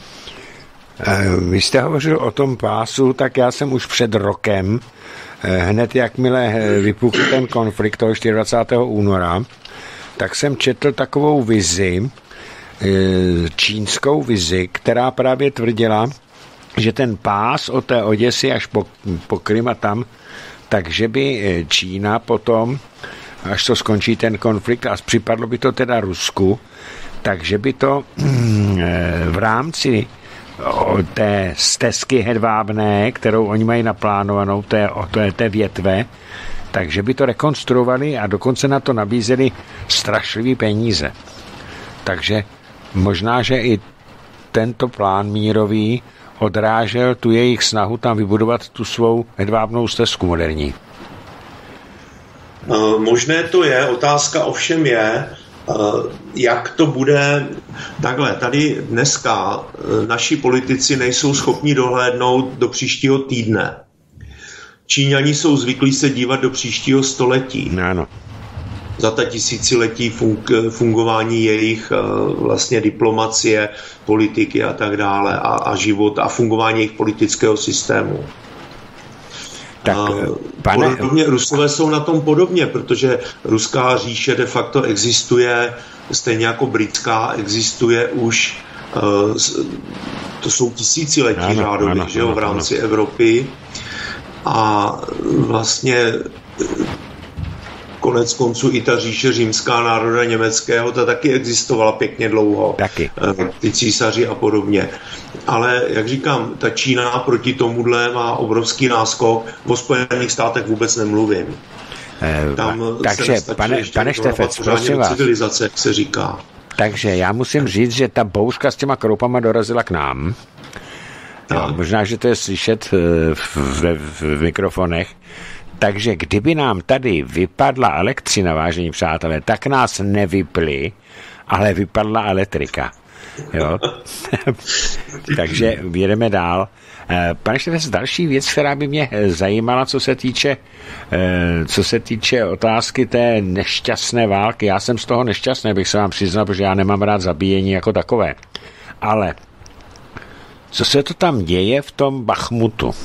Vy jste hovořil o tom pásu, tak já jsem už před rokem, hned jakmile vypukl ten konflikt toho 24. února, tak jsem četl takovou vizi, čínskou vizi, která právě tvrdila, že ten pás od té Oděsy až po Krym a tam, takže by Čína potom, až to skončí ten konflikt a připadlo by to teda Rusku, takže by to v rámci té stezky hedvábné, kterou oni mají naplánovanou, té větve, takže by to rekonstruovali a dokonce na to nabízeli strašlivý peníze. Takže možná, že i tento plán mírový odrážel tu jejich snahu tam vybudovat tu svou hedvábnou stezku moderní. Možné to je, otázka ovšem je, jak to bude takhle. Tady dneska naši politici nejsou schopni dohlédnout do příštího týdne. Číňani jsou zvyklí se dívat do příštího století. Ano. Za ta tisíciletí fungování jejich vlastně diplomacie, politiky a tak dále a život a fungování jejich politického systému. Tak, podobně, Rusové jsou na tom podobně, protože ruská říše de facto existuje, stejně jako britská, existuje už, to jsou tisíciletí řádově, že jo, v rámci Evropy. A vlastně konec konců i ta říše římská národa německého, ta taky existovala pěkně dlouho. Taky. Ty císaři a podobně. Ale, jak říkám, ta Čína proti tomuhle má obrovský náskok. O Spojených státech vůbec nemluvím. Takže, pane Štefec, prosím vás. Civilizace, jak se říká. Takže já musím říct, že ta bouřka s těma kroupama dorazila k nám. Jo, možná, že to je slyšet v mikrofonech. Takže kdyby nám tady vypadla elektřina, vážení přátelé, tak nás nevyply, ale vypadla elektrika. Jo? Takže jedeme dál. Pane Štefec, další věc, která by mě zajímala, co se týče otázky té nešťastné války. Já jsem z toho nešťastný, bych se vám přiznal, protože já nemám rád zabíjení jako takové. Ale co se to tam děje v tom Bachmutu?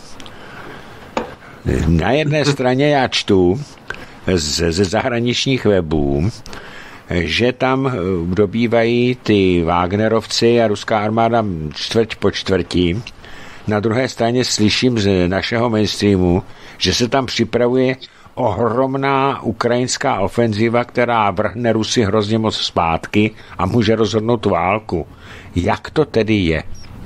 Na jedné straně já čtu ze zahraničních webů, že tam dobývají ty Wagnerovci a ruská armáda čtvrť po čtvrtí. Na druhé straně slyším z našeho mainstreamu, že se tam připravuje ohromná ukrajinská ofenziva, která vrhne Rusy hrozně moc zpátky a může rozhodnout válku. Jak to tedy je?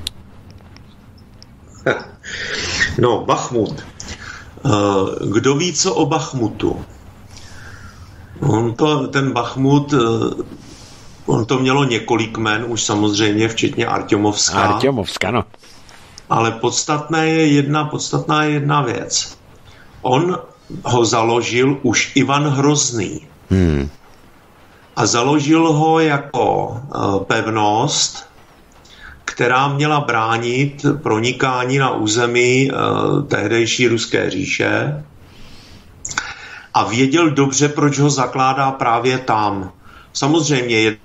No, Bachmut. Kdo ví, co o Bachmutu? Ten Bachmut, on to mělo několik jmen, už samozřejmě, včetně Artyomovska. Artyomovska, no. Ale podstatná je jedna věc. On ho založil už Ivan Hrozný. A založil ho jako pevnost, která měla bránit pronikání na území tehdejší Ruské říše. A věděl dobře, proč ho zakládá právě tam. Samozřejmě je...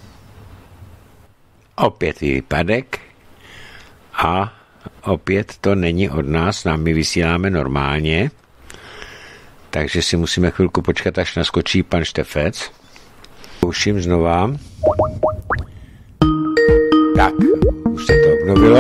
Opět výpadek a opět to není od nás, my vysíláme normálně, takže si musíme chvilku počkat, až naskočí pan Štefec. Pouštím znova. Tak, už se to obnovilo.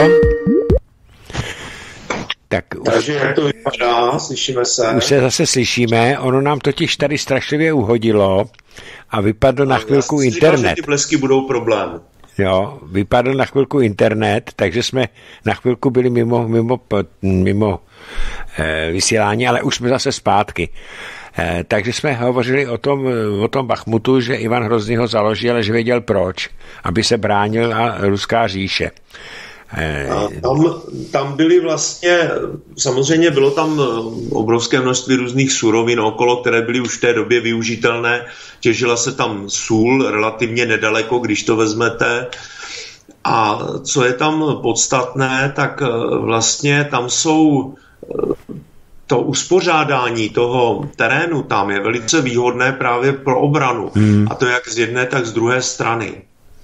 Takže jak to vypadá, slyšíme se. Už se zase slyšíme, ono nám totiž tady strašlivě uhodilo a vypadl na chvilku internet. Říkal, že ty blesky budou problém. Jo, vypadl na chvilku internet, takže jsme na chvilku byli mimo vysílání, ale už jsme zase zpátky. Takže jsme hovořili o tom Bachmutu, že Ivan Hrozný ho založil, ale že věděl proč, aby se bránila Ruská říše. Tam byly vlastně, samozřejmě bylo tam obrovské množství různých surovin okolo, které byly už v té době využitelné. Těžila se tam sůl relativně nedaleko, když to vezmete. A co je tam podstatné, tak vlastně tam jsou to uspořádání toho terénu tam je velice výhodné právě pro obranu. A to jak z jedné, tak z druhé strany.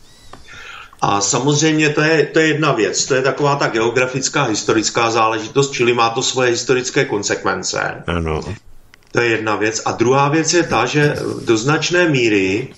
A samozřejmě to je jedna věc, to je taková ta geografická, historická záležitost, čili má to svoje historické konsekvence. Ano. To je jedna věc. A druhá věc je ta, že do značné míry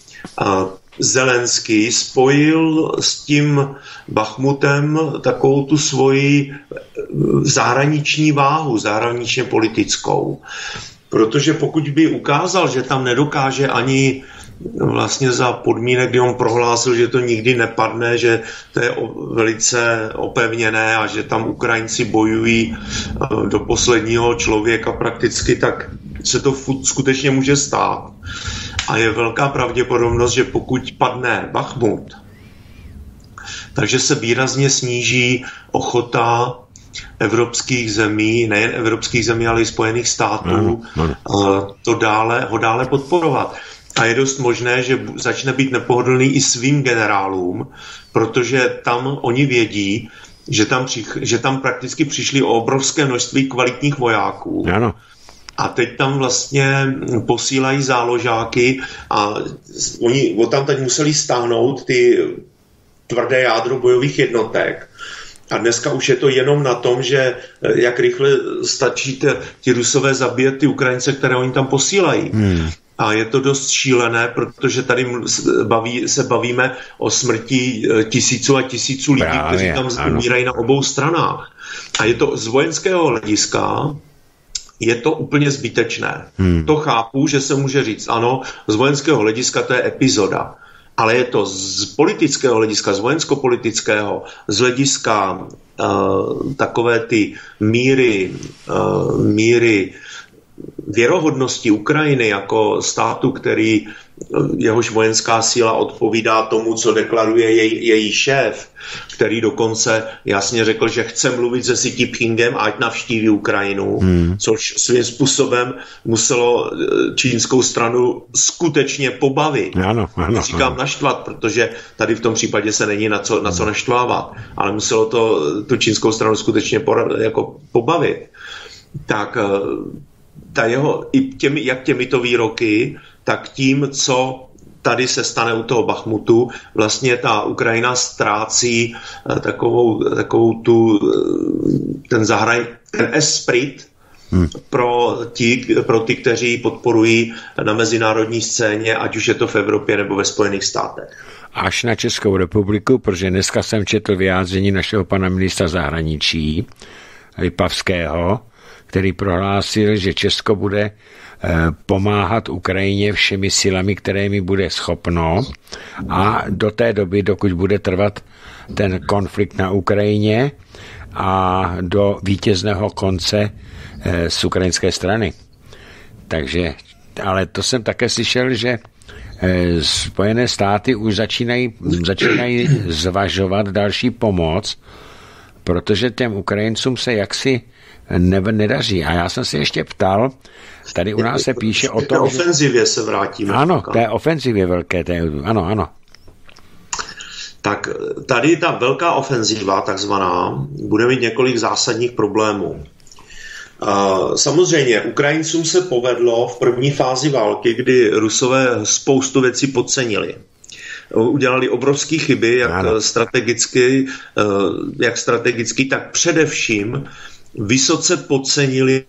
Zelenský spojil s tím Bachmutem takovou tu svoji zahraniční váhu, zahraničně politickou. Protože pokud by ukázal, že tam nedokáže ani vlastně za podmínek, kdy on prohlásil, že to nikdy nepadne, že to je velice opevněné a že tam Ukrajinci bojují do posledního člověka prakticky, tak se to skutečně může stát. A je velká pravděpodobnost, že pokud padne Bachmut, takže se výrazně sníží ochota evropských zemí, nejen evropských zemí, ale i Spojených států, ho dále podporovat. A je dost možné, že začne být nepohodlný i svým generálům, protože tam oni vědí, že tam prakticky přišli o obrovské množství kvalitních vojáků. Ano. A teď tam vlastně posílají záložáky a oni tam teď museli stáhnout ty tvrdé jádro bojových jednotek. A dneska už je to jenom na tom, že jak rychle stačí ti Rusové zabíjet ty Ukrajince, které oni tam posílají. A je to dost šílené, protože tady se bavíme o smrti tisíců a tisíců lidí, kteří tam umírají na obou stranách. A je to z vojenského hlediska, je to úplně zbytečné. To chápu, že se může říct, ano, z vojenského hlediska to je epizoda. Ale je to z politického hlediska, z vojensko-politického, z hlediska takové ty míry věrohodnosti Ukrajiny jako státu, jehož vojenská síla odpovídá tomu, co deklaruje její šéf, který dokonce jasně řekl, že chce mluvit se Xi Jinpingem, ať navštíví Ukrajinu, což svým způsobem muselo čínskou stranu skutečně pobavit. Ano. Říkám naštvat, protože tady v tom případě se není na co naštvávat, ale muselo to tu čínskou stranu skutečně pobavit. Tak jak těmito výroky, tak tím, co tady se stane u toho Bachmutu, vlastně ta Ukrajina ztrácí ten esprit pro ty, kteří podporují na mezinárodní scéně, ať už je to v Evropě nebo ve Spojených státech. Až na Českou republiku, protože dneska jsem četl vyjádření našeho pana ministra zahraničí Lipavského, který prohlásil, že Česko bude pomáhat Ukrajině všemi silami, které mi bude schopno, a do té doby, dokud bude trvat ten konflikt na Ukrajině a do vítězného konce z ukrajinské strany. Takže, ale to jsem také slyšel, že Spojené státy už začínají zvažovat další pomoc, protože těm Ukrajincům se jaksi nedaří. A já jsem se ještě ptal, tady u nás se píše o tom, že... ofenzivě se vrátíme. Ano, té ofenzivě velké, ano. Tak tady ta velká ofenziva, takzvaná, bude mít několik zásadních problémů. Samozřejmě Ukrajincům se povedlo v první fázi války, kdy Rusové spoustu věcí podcenili. Udělali obrovské chyby, jak strategicky, tak především vysoce podcenili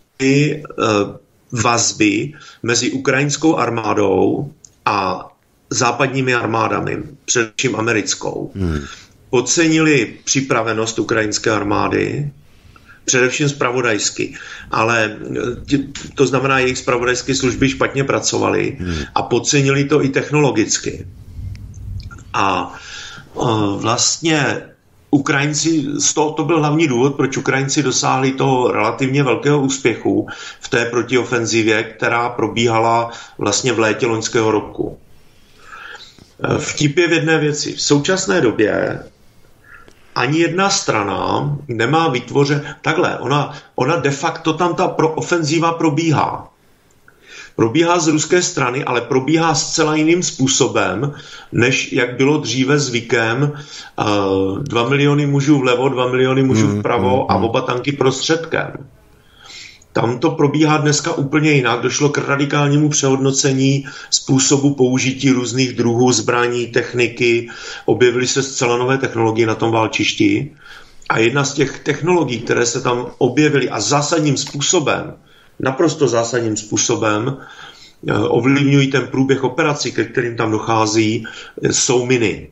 vazby mezi ukrajinskou armádou a západními armádami, především americkou. Podcenili připravenost ukrajinské armády, především zpravodajsky, ale to znamená, jejich zpravodajské služby špatně pracovaly a podcenili to i technologicky. A vlastně Ukrajinci, to byl hlavní důvod, proč Ukrajinci dosáhli toho relativně velkého úspěchu v té protiofenzivě, která probíhala vlastně v létě loňského roku. Vtip je v jedné věci. V současné době ani jedna strana nemá vytvořen... Takhle, ona de facto tam ta ofenzíva probíhá. Probíhá z ruské strany, ale probíhá zcela jiným způsobem, než jak bylo dříve zvykem 2 miliony mužů vlevo, 2 miliony mužů vpravo a oba tanky prostředkem. Tam to probíhá dneska úplně jinak. Došlo k radikálnímu přehodnocení způsobu použití různých druhů zbraní, techniky. Objevily se zcela nové technologie na tom válčišti. A jedna z těch technologií, které se tam objevily a zásadním způsobem, naprosto zásadním způsobem ovlivňují ten průběh operací, ke kterým tam dochází, jsou miny.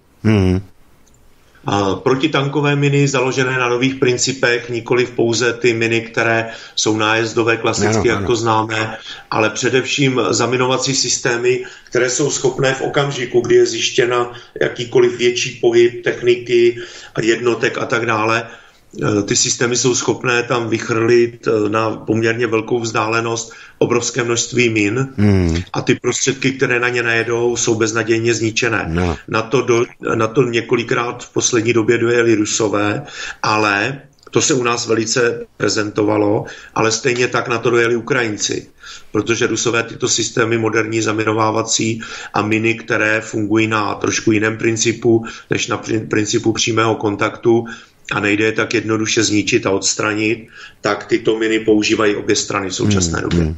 Protitankové miny založené na nových principech, nikoliv pouze ty miny, které jsou nájezdové, klasicky, jak to známe, ale především zaminovací systémy, které jsou schopné v okamžiku, kdy je zjištěna jakýkoliv větší pohyb techniky, jednotek a tak dále, ty systémy jsou schopné tam vychrlit na poměrně velkou vzdálenost obrovské množství min a ty prostředky, které na ně najedou, jsou beznadějně zničené. Na to několikrát v poslední době dojeli Rusové, ale to se u nás velice prezentovalo, ale stejně tak na to dojeli Ukrajinci, protože Rusové tyto systémy moderní zaminovávací a miny, které fungují na trošku jiném principu, než na principu přímého kontaktu, a nejde je tak jednoduše zničit a odstranit, tak tyto miny používají obě strany v současné době.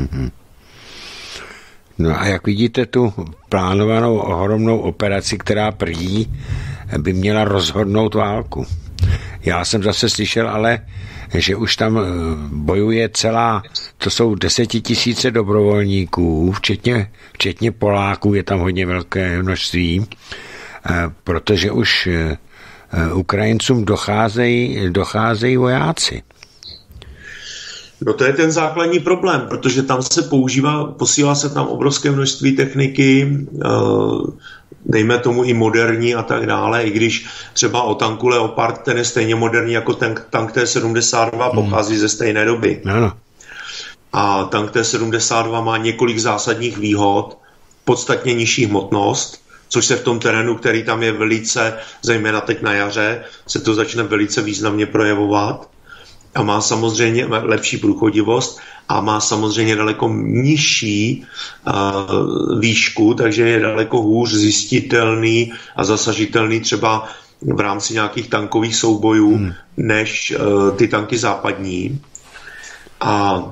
No a jak vidíte tu plánovanou ohromnou operaci, která prý by měla rozhodnout válku? Já jsem zase slyšel, ale že už tam bojuje to jsou 10 000 dobrovolníků, včetně Poláků, je tam hodně velké množství, protože už Ukrajincům docházejí vojáci. No to je ten základní problém, protože tam se posílá se tam obrovské množství techniky, dejme tomu i moderní a tak dále, i když třeba o tanku Leopard, ten je stejně moderní jako tank T-72, pochází ze stejné doby. Ano. A tank T-72 má několik zásadních výhod, podstatně nižší hmotnost, což se v tom terénu, který tam je velice, zejména teď na jaře, se to začne velice významně projevovat. A má samozřejmě lepší průchodivost a má samozřejmě daleko nižší výšku, takže je daleko hůř zjistitelný a zasažitelný třeba v rámci nějakých tankových soubojů než ty tanky západní. A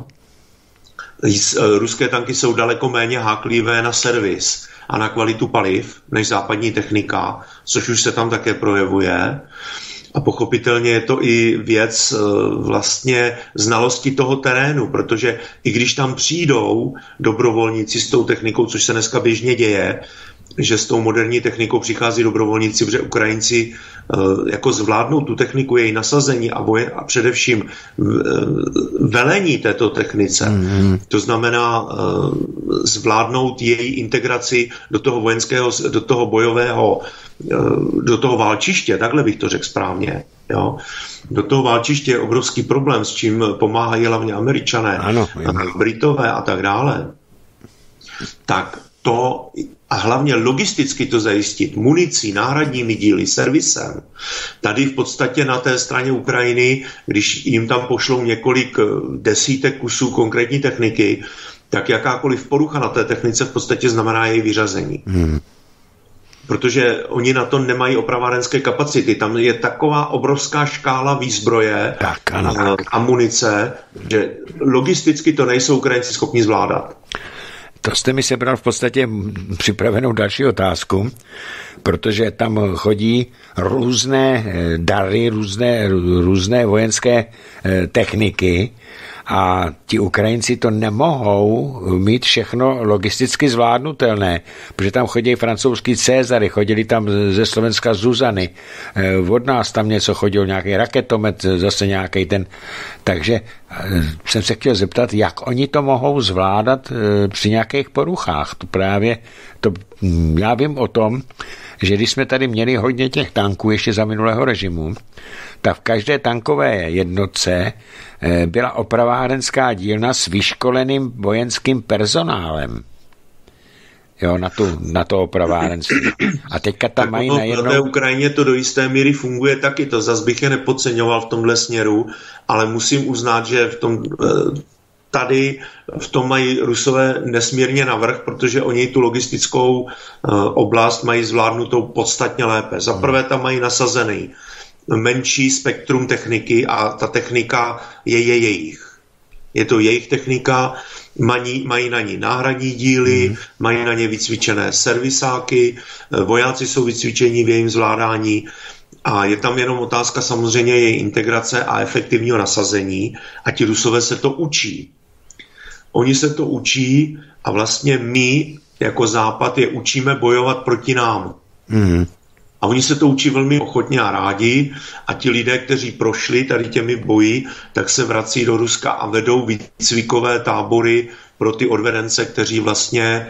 ruské tanky jsou daleko méně háklivé na servis a na kvalitu paliv než západní technika, což už se tam také projevuje. A pochopitelně je to i věc vlastně znalosti toho terénu, protože i když tam přijdou dobrovolníci s tou technikou, což se dneska běžně děje, že s tou moderní technikou přichází dobrovolníci, protože Ukrajinci jako zvládnou tu techniku, její nasazení a především velení této technice. To znamená zvládnout její integraci do toho vojenského, do toho bojového, do toho válčiště, takhle bych to řekl správně. Jo? Do toho válčiště je obrovský problém, s čím pomáhají hlavně Američané, Britové a tak dále. Tak to a hlavně logisticky to zajistit, municí, náhradními díly, servisem. Tady v podstatě na té straně Ukrajiny, když jim tam pošlou několik desítek kusů konkrétní techniky, tak jakákoliv porucha na té technice v podstatě znamená její vyřazení. Protože oni na to nemají opravárenské kapacity. Tam je taková obrovská škála výzbroje a munice, že logisticky to nejsou Ukrajinci schopni zvládat. To jste mi sebral v podstatě připravenou další otázku, protože tam chodí různé dary, různé vojenské techniky a ti Ukrajinci to nemohou mít všechno logisticky zvládnutelné, protože tam chodí francouzský Cézary, chodili tam ze Slovenska Zuzany, od nás tam něco chodil, nějaký raketomet, zase nějaký ten. Takže jsem se chtěl zeptat, jak oni to mohou zvládat při nějakých poruchách. To právě, já vím o tom, že když jsme tady měli hodně těch tanků ještě za minulého režimu, tak v každé tankové jednotce byla opravárenská dílna s vyškoleným vojenským personálem. Jo, na to opravárenství. A teďka tam mají najednou... Na té Ukrajině to do jisté míry funguje taky, to zas bych je nepodceňoval v tomhle směru, ale musím uznat, že tady v tom mají Rusové nesmírně navrch, protože oni tu logistickou oblast mají zvládnutou podstatně lépe. Za prvé tam mají nasazený menší spektrum techniky a ta technika je jejich. Je to jejich technika, mají na ní náhradní díly, mají na ně vycvičené servisáky, vojáci jsou vycvičení v jejím zvládání a je tam jenom otázka samozřejmě její integrace a efektivního nasazení a ti Rusové se to učí. Oni se to učí a vlastně my jako Západ je učíme bojovat proti nám. A oni se to učí velmi ochotně a rádi a ti lidé, kteří prošli tady těmi boji, tak se vrací do Ruska a vedou výcvikové tábory pro ty odvedence, kteří vlastně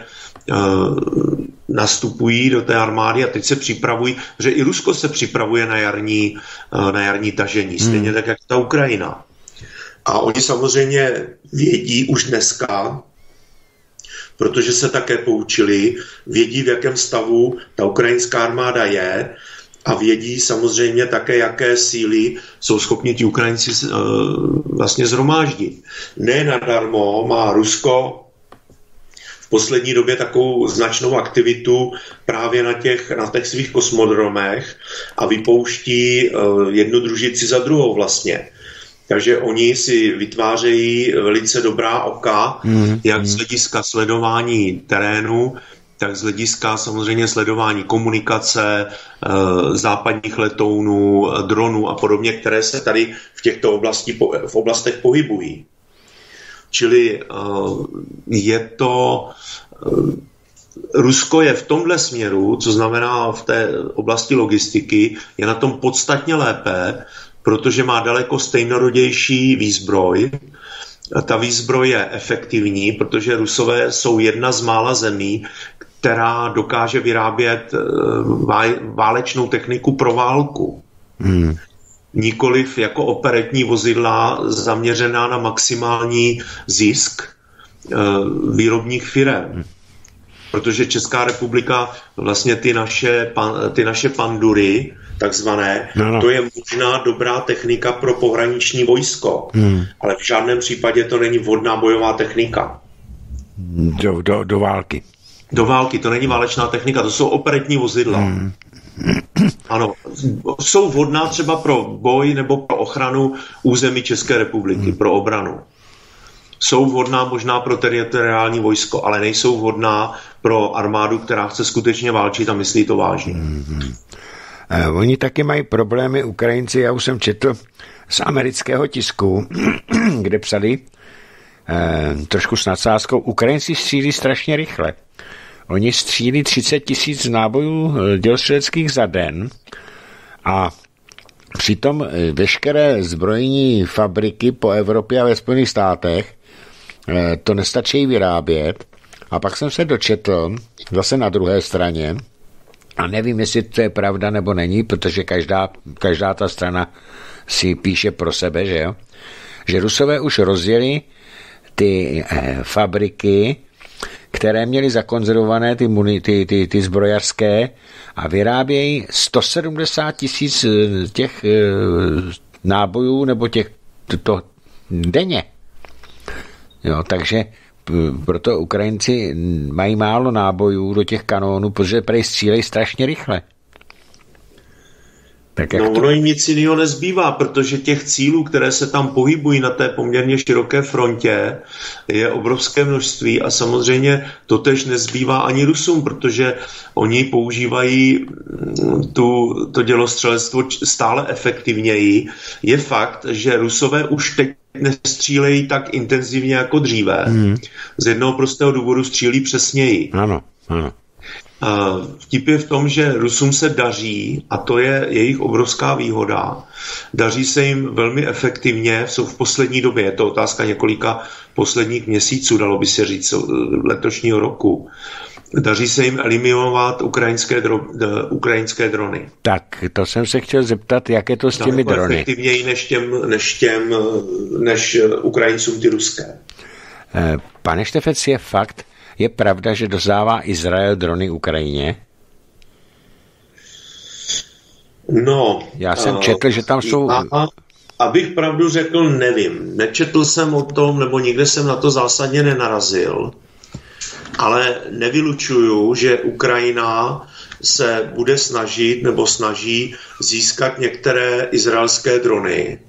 nastupují do té armády a teď se připravují, že i Rusko se připravuje na jarní tažení, stejně tak, jak ta Ukrajina. A oni samozřejmě vědí už dneska, protože se také poučili, vědí, v jakém stavu ta ukrajinská armáda je a vědí samozřejmě také, jaké síly jsou schopni ti Ukrajinci vlastně zhromáždit. Ne nadarmo má Rusko v poslední době takovou značnou aktivitu právě na těch svých kosmodromech a vypouští jednu družici za druhou vlastně. Takže oni si vytvářejí velice dobrá oka, jak z hlediska sledování terénu, tak z hlediska samozřejmě sledování komunikace, západních letounů, dronů a podobně, které se tady v těchto oblastech pohybují. Čili je to... Rusko je v tomhle směru, co znamená v té oblasti logistiky, je na tom podstatně lépe, protože má daleko stejnorodější výzbroj. Ta výzbroj je efektivní, protože Rusové jsou jedna z mála zemí, která dokáže vyrábět válečnou techniku pro válku. Nikoliv jako operetní vozidla zaměřená na maximální zisk výrobních firem. Protože Česká republika vlastně ty naše pandury takzvané, to je možná dobrá technika pro pohraniční vojsko, ale v žádném případě to není vhodná bojová technika. Do války. Do války, to není válečná technika, to jsou operetní vozidla. Ano, jsou vhodná třeba pro boj nebo pro ochranu území České republiky, pro obranu. Jsou vhodná možná pro teritoriální vojsko, ale nejsou vhodná pro armádu, která chce skutečně válčit a myslí to vážně. Oni taky mají problémy, Ukrajinci, já už jsem četl z amerického tisku, kde psali trošku s nadsázkou, Ukrajinci střílí strašně rychle. oni střílí 30 000 nábojů dělostřeleckých za den a přitom veškeré zbrojní fabriky po Evropě a ve Spojených státech to nestačí vyrábět. A pak jsem se dočetl, zase na druhé straně, a nevím, jestli to je pravda nebo není, protože každá ta strana si píše pro sebe, že jo? Že Rusové už rozjeli ty fabriky, které měly zakonzervované ty zbrojařské a vyrábějí 170 000 těch nábojů nebo to denně. Jo, takže proto Ukrajinci mají málo nábojů do těch kanónů, protože prej střílejí strašně rychle. Tak ono jim nic jiného nezbývá, protože těch cílů, které se tam pohybují na té poměrně široké frontě, je obrovské množství a samozřejmě totež nezbývá ani Rusům, protože oni používají to dělostřelectvo stále efektivněji. Je fakt, že Rusové už teď nestřílejí tak intenzivně jako dříve. Z jednoho prostého důvodu střílí přesněji. Ano. Vtip je v tom, že Rusům se daří, a to je jejich obrovská výhoda, daří se jim velmi efektivně, jsou v poslední době, je to otázka několika posledních měsíců, dalo by se říct, letošního roku, daří se jim eliminovat ukrajinské drony. Tak, to jsem se chtěl zeptat, jak je to s těmi drony. Efektivněji než Ukrajincům ty ruské. Pane Štefec, je pravda, že dodává Izrael drony Ukrajině? No. Já jsem četl, že tam jsou... Abych pravdu řekl, nevím. Nečetl jsem o tom, nebo nikde jsem na to zásadně nenarazil. Ale nevylučuju, že Ukrajina se bude snažit, nebo snaží získat některé izraelské drony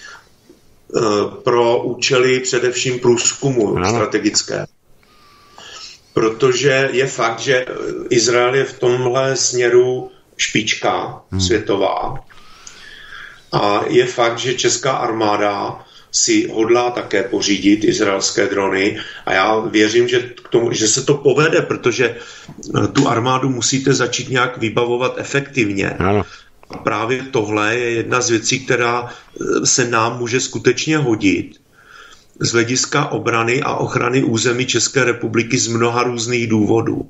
pro účely především průzkumu strategické. Protože je fakt, že Izrael je v tomhle směru špička světová. A je fakt, že česká armáda si hodlá také pořídit izraelské drony a já věřím, že se to povede, protože tu armádu musíte začít nějak vybavovat efektivně. Ano. A právě tohle je jedna z věcí, která se nám může skutečně hodit z hlediska obrany a ochrany území České republiky z mnoha různých důvodů.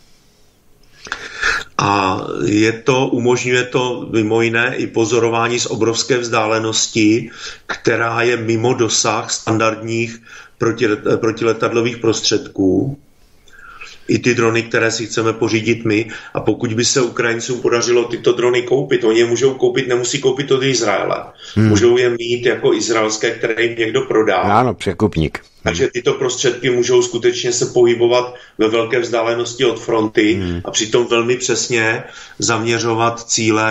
A umožňuje to mimo jiné i pozorování z obrovské vzdálenosti, která je mimo dosah standardních protiletadlových prostředků. I ty drony, které si chceme pořídit my. A pokud by se Ukrajincům podařilo tyto drony koupit, oni je můžou koupit, nemusí koupit od Izraele. Můžou je mít jako izraelské, které jim někdo prodá. Ano, překupník. Takže tyto prostředky můžou skutečně se pohybovat ve velké vzdálenosti od fronty a přitom velmi přesně zaměřovat cíle,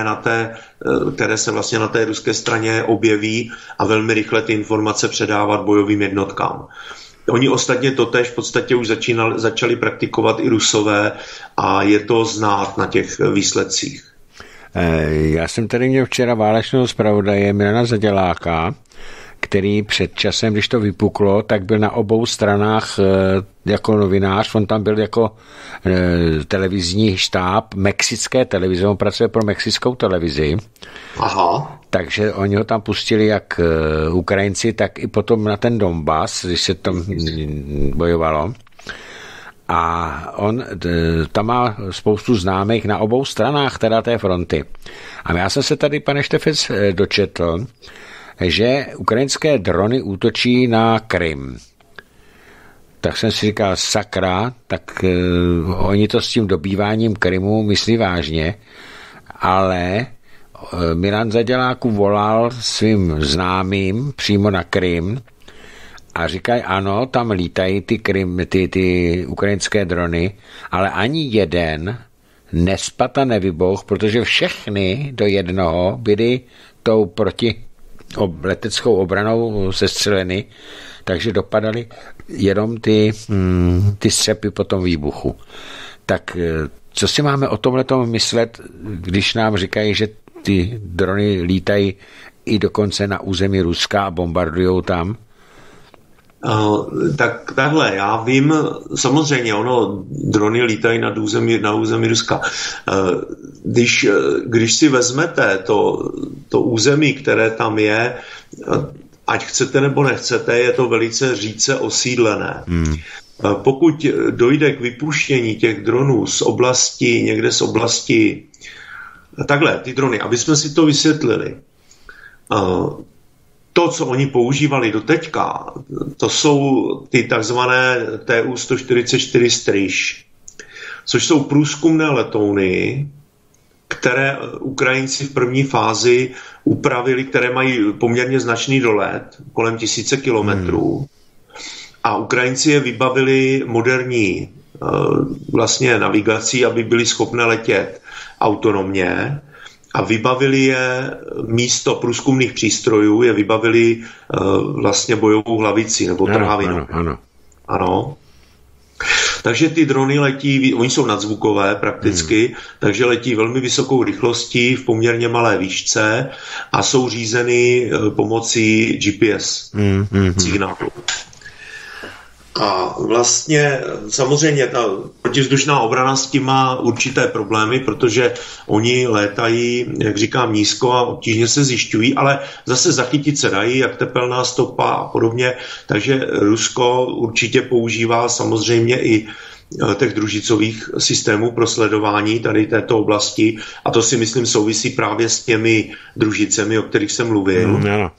které se vlastně na té ruské straně objeví a velmi rychle ty informace předávat bojovým jednotkám. Oni ostatně totéž v podstatě už začali praktikovat i Rusové a je to znát na těch výsledcích. Já jsem tady měl včera válečného zpravodaje Milana Zaděláka, který před časem, když to vypuklo, tak byl na obou stranách jako novinář, on tam byl jako televizní štáb mexické televize, on pracuje pro mexickou televizi. Aha. Takže oni ho tam pustili jak Ukrajinci, tak i potom na ten Donbas, když se tam bojovalo. A on tam má spoustu známých na obou stranách teda té fronty. A já jsem se tady, pane Štefec, dočetl, že ukrajinské drony útočí na Krym. Tak jsem si říkal, sakra, tak oni to s tím dobýváním Krymu myslí vážně, ale Milan Zaděláku volal svým známým přímo na Krym a říkají, ano, tam lítají ty ukrajinské drony, ale ani jeden nespat a nevyboh, protože všechny do jednoho byly tou leteckou obranou sestřeleny, takže dopadaly jenom ty střepy po tom výbuchu. Tak co si máme o tomhletom myslet, když nám říkají, že ty drony lítají i dokonce na území Ruska a bombardujou tam? Tak takhle, já vím, samozřejmě, drony lítají na území Ruska. Když si vezmete to území, které tam je, ať chcete nebo nechcete, je to velice řídce osídlené. Pokud dojde k vypuštění těch dronů někde z oblasti, takhle, ty drony, aby jsme si to vysvětlili, to, co oni používali do teďka, to jsou ty takzvané Tu-144 Stryž, což jsou průzkumné letouny, které Ukrajinci v první fázi upravili, které mají poměrně značný dolet, kolem 1000 kilometrů. A Ukrajinci je vybavili moderní vlastně navigací, aby byli schopni letět autonomně, a vybavili je místo průzkumných přístrojů, je vybavili vlastně bojovou hlavici nebo trhavinu. Ano. Takže ty drony letí, oni jsou nadzvukové prakticky, takže letí velmi vysokou rychlostí v poměrně malé výšce a jsou řízeny pomocí GPS signálu. A vlastně samozřejmě ta protivzdušná obrana s tím má určité problémy, protože oni létají, jak říkám, nízko a obtížně se zjišťují, ale zase zachytit se dají, jak tepelná stopa a podobně. Takže Rusko určitě používá samozřejmě i těch družicových systémů pro sledování tady této oblasti a to si myslím souvisí právě s těmi družicemi, o kterých jsem mluvil.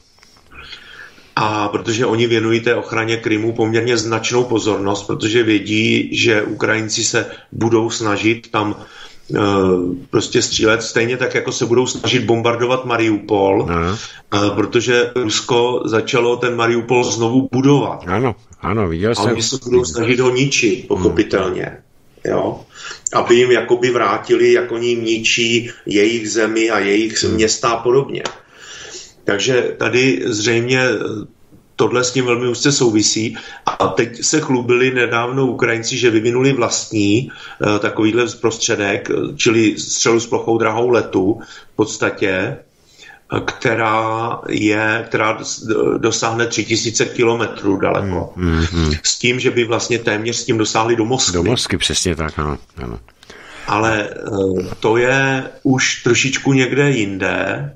A protože oni věnují té ochraně Krymu poměrně značnou pozornost, protože vědí, že Ukrajinci se budou snažit tam prostě střílet, stejně tak, jako se budou snažit bombardovat Mariupol, protože Rusko začalo ten Mariupol znovu budovat. Ano, viděl jsem. A oni se budou snažit ho ničit, pochopitelně. Jo? Aby jim jakoby vrátili, jak oni jim ničí jejich zemi a jejich města a podobně. Takže tady zřejmě tohle s tím velmi úzce souvisí. A teď se chlubili nedávno Ukrajinci, že vyvinuli vlastní takovýhle prostředek, čili střelu s plochou drahou letu v podstatě, která dosáhne 3000 kilometrů daleko. S tím, že by vlastně téměř s tím dosáhli do Moskvy. Do Moskvy, přesně tak, ano. Ale to je už trošičku někde jinde.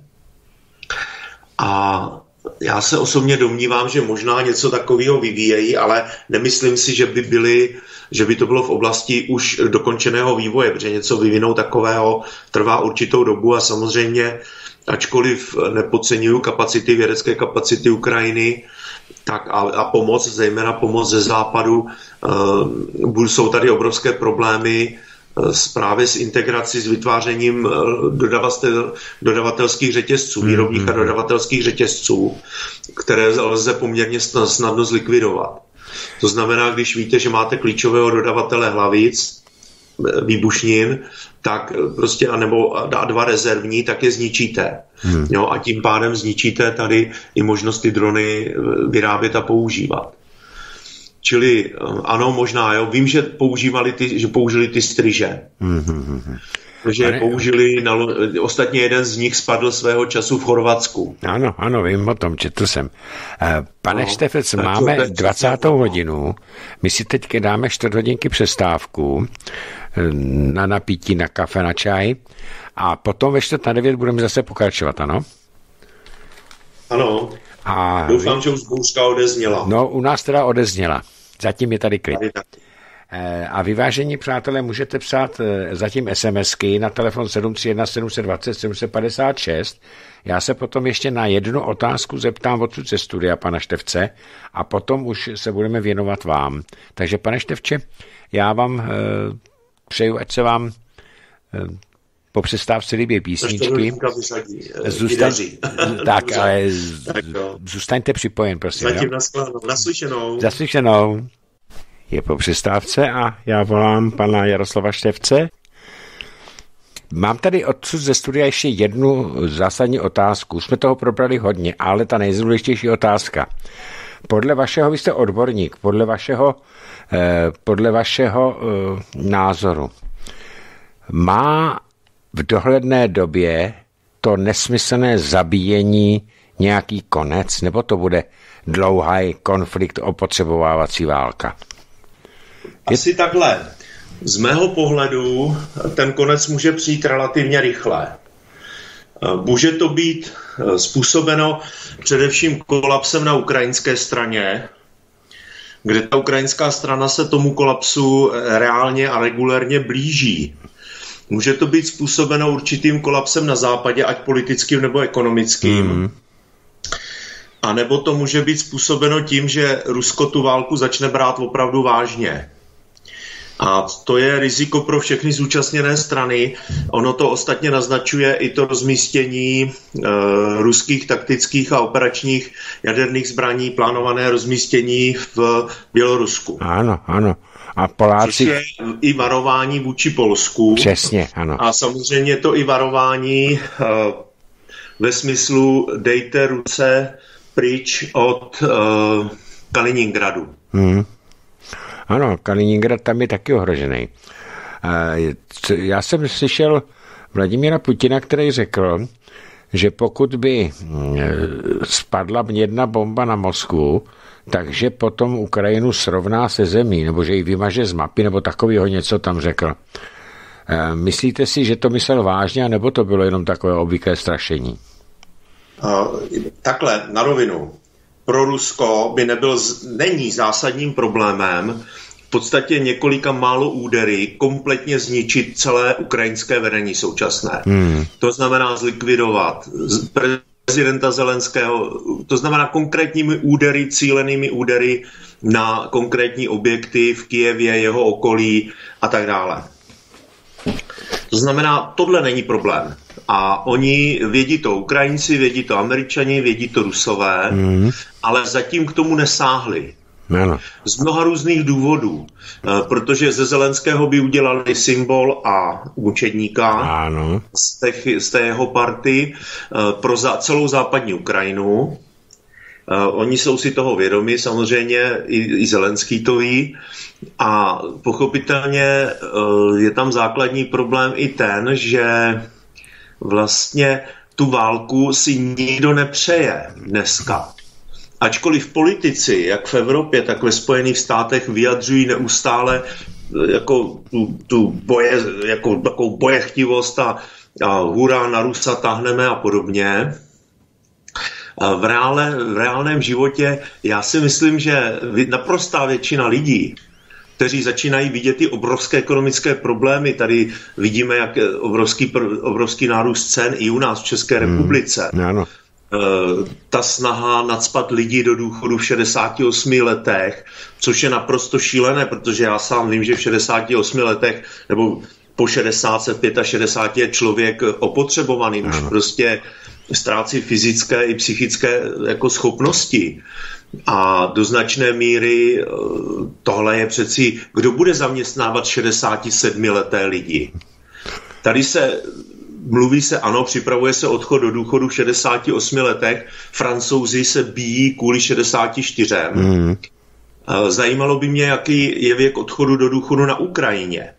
A já se osobně domnívám, že možná něco takového vyvíjejí, ale nemyslím si, že by to bylo v oblasti už dokončeného vývoje, protože něco vyvinout takového trvá určitou dobu a samozřejmě, ačkoliv nepodceňuju vědecké kapacity Ukrajiny, tak a pomoc, zejména pomoc ze západu, jsou tady obrovské problémy právě s integrací, s vytvářením dodavatelských řetězců, výrobních a dodavatelských řetězců, které lze poměrně snadno zlikvidovat. To znamená, když víte, že máte klíčového dodavatele hlavic, výbušnin, tak prostě, anebo dva rezervní, tak je zničíte. Jo, a tím pádem zničíte tady i možnost ty drony vyrábět a používat. Čili ano, možná, jo. Vím, že použili ty stryže. Že použili, ostatně jeden z nich spadl svého času v Chorvatsku. Ano, vím o tom, četl jsem. Pane Štefec, máme 20. hodinu, my si teď dáme 4 hodinky přestávku na napítí, na kafe, na čaj a potom ve 8:45 budeme zase pokračovat, ano? Ano. A doufám, že už bouřka odezněla. No, u nás teda odezněla. Zatím je tady klid. A vyvážení, přátelé, můžete psát zatím SMSky na telefon 731 720 756. Já se potom ještě na jednu otázku zeptám odsud ze studia pana Štefce a potom už se budeme věnovat vám. Takže, pane Štefče, já vám přeju, ať se vám po přestávce líbí písničky. Tak, ale zůstaňte připojen, prosím. Zatím naslyšenou. Je po přestávce a já volám pana Jaroslava Štefce. Mám tady odsud ze studia ještě jednu zásadní otázku. Už jsme toho probrali hodně, ale ta nejdůležitější otázka. Podle vašeho, vy jste odborník, podle vašeho názoru, má v dohledné době to nesmyslné zabíjení nějaký konec, nebo to bude dlouhý konflikt, opotřebovávací válka? Asi takhle. Z mého pohledu ten konec může přijít relativně rychle. Může to být způsobeno především kolapsem na ukrajinské straně, kde ta ukrajinská strana se tomu kolapsu reálně a regulérně blíží. Může to být způsobeno určitým kolapsem na západě, ať politickým nebo ekonomickým. A nebo to může být způsobeno tím, že Rusko tu válku začne brát opravdu vážně. A to je riziko pro všechny zúčastněné strany. Ono to ostatně naznačuje i to rozmístění ruských taktických a operačních jaderných zbraní, plánované rozmístění v Bělorusku. Ano, ano. A Poláci... Což je i varování vůči Polsku. Přesně, ano. A samozřejmě to i varování ve smyslu dejte ruce pryč od Kaliningradu. Ano, Kaliningrad tam je taky ohrožený. Já jsem slyšel Vladimíra Putina, který řekl, že pokud by spadla jedna bomba na Moskvu, takže potom Ukrajinu srovná se zemí, nebo že ji vymaže z mapy, nebo takového něco tam řekl. Myslíte si, že to myslel vážně, nebo to bylo jenom takové obvyklé strašení? Takhle, na rovinu. Pro Rusko by není zásadním problémem v podstatě několika málo údery kompletně zničit celé ukrajinské vedení současné. To znamená zlikvidovat prezidenta Zelenského, to znamená konkrétními údery, cílenými údery na konkrétní objekty v Kyjevě, jeho okolí a tak dále. To znamená, tohle není problém. A oni vědí to Ukrajinci, vědí to Američani, vědí to Rusové, ale zatím k tomu nesáhli. Ano. Z mnoha různých důvodů. Protože ze Zelenského by udělali symbol a mučedníka z té jeho party pro celou západní Ukrajinu. Oni jsou si toho vědomi, samozřejmě i Zelenský to ví. A pochopitelně je tam základní problém i ten, že vlastně tu válku si nikdo nepřeje dneska. Ačkoliv politici, jak v Evropě, tak ve Spojených státech vyjadřují neustále jako takovou bojechtivost a hurá na Rusa táhneme a podobně. V reálném životě já si myslím, že naprostá většina lidí, kteří začínají vidět ty obrovské ekonomické problémy. Tady vidíme, jak obrovský nárůst cen i u nás v České republice. Ano. Ta snaha nacpat lidi do důchodu v 68 letech, což je naprosto šílené, protože já sám vím, že v 68 letech nebo po 60, 65 je člověk opotřebovaný, už prostě ztrácí fyzické i psychické jako schopnosti. A do značné míry tohle je přeci, kdo bude zaměstnávat 67leté lidi. Tady mluví se, ano, připravuje se odchod do důchodu v 68 letech, Francouzi se bíjí kvůli 64. Zajímalo by mě, jaký je věk odchodu do důchodu na Ukrajině.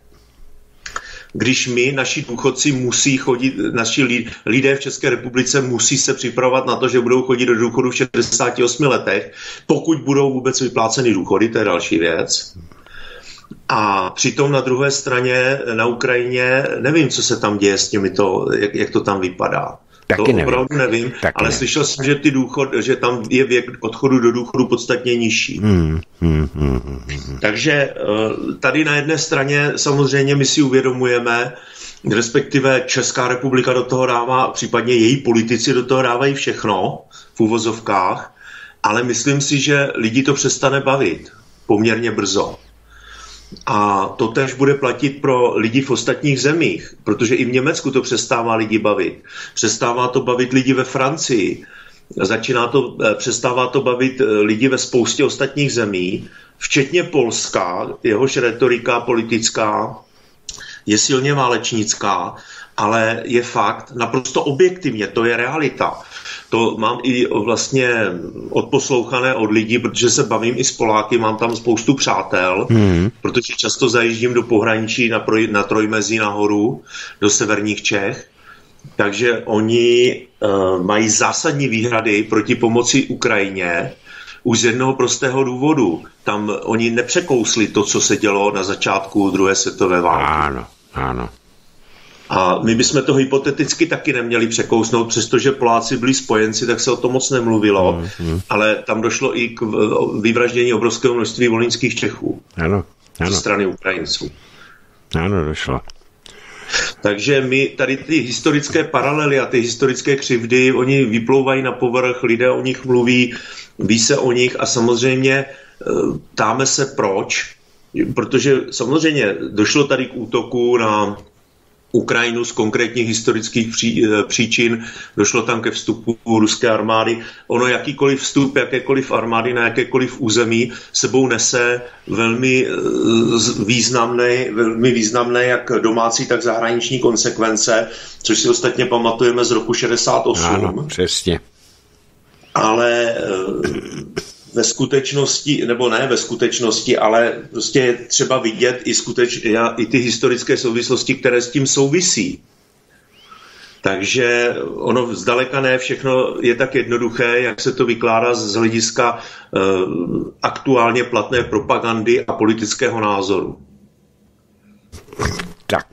Když naši důchodci musí chodit, naši lidé v České republice musí se připravovat na to, že budou chodit do důchodu v 68 letech, pokud budou vůbec vypláceny důchody, to je další věc. A přitom na druhé straně na Ukrajině nevím, co se tam děje s těmito, jak to tam vypadá. Taky to opravdu nevím, ale slyšel jsem, že tam je věk odchodu do důchodu podstatně nižší. Takže tady na jedné straně samozřejmě my si uvědomujeme, respektive Česká republika do toho dává, případně její politici do toho dávají všechno v uvozovkách, ale myslím si, že lidi to přestane bavit poměrně brzo. A to též bude platit pro lidi v ostatních zemích, protože i v Německu to přestává lidi bavit. Přestává to bavit lidi ve Francii, přestává to bavit lidi ve spoustě ostatních zemí, včetně Polska, jehož retorika politická je silně válečnická, ale je fakt naprosto objektivně, to je realita. To mám i vlastně odposlouchané od lidí, protože se bavím i s Poláky, mám tam spoustu přátel, protože často zajíždím do pohraničí na Trojmezí nahoru, do severních Čech. Takže oni mají zásadní výhrady proti pomoci Ukrajině, už z jednoho prostého důvodu. Tam oni nepřekousli to, co se dělo na začátku druhé světové války. Ano. A my bychom to hypoteticky taky neměli překousnout, přestože Poláci byli spojenci, tak se o tom moc nemluvilo, ale tam došlo i k vyvraždění obrovského množství volyňských Čechů. Ano. Ze strany Ukrajinců. Ano, došlo. Takže my tady ty historické paralely a ty historické křivdy, oni vyplouvají na povrch, lidé o nich mluví, ví se o nich a samozřejmě ptáme se proč, protože samozřejmě došlo tady k útoku na Ukrajinu z konkrétních historických příčin, došlo tam ke vstupu ruské armády. Ono jakýkoliv vstup, jakékoliv armády na jakékoliv území sebou nese velmi významné jak domácí, tak zahraniční konsekvence, což si ostatně pamatujeme z roku 68. Ano, přesně. Ale ve skutečnosti, nebo ne ve skutečnosti, ale prostě je třeba vidět i ty historické souvislosti, které s tím souvisí. Takže ono zdaleka ne všechno je tak jednoduché, jak se to vykládá z hlediska aktuálně platné propagandy a politického názoru. Tak,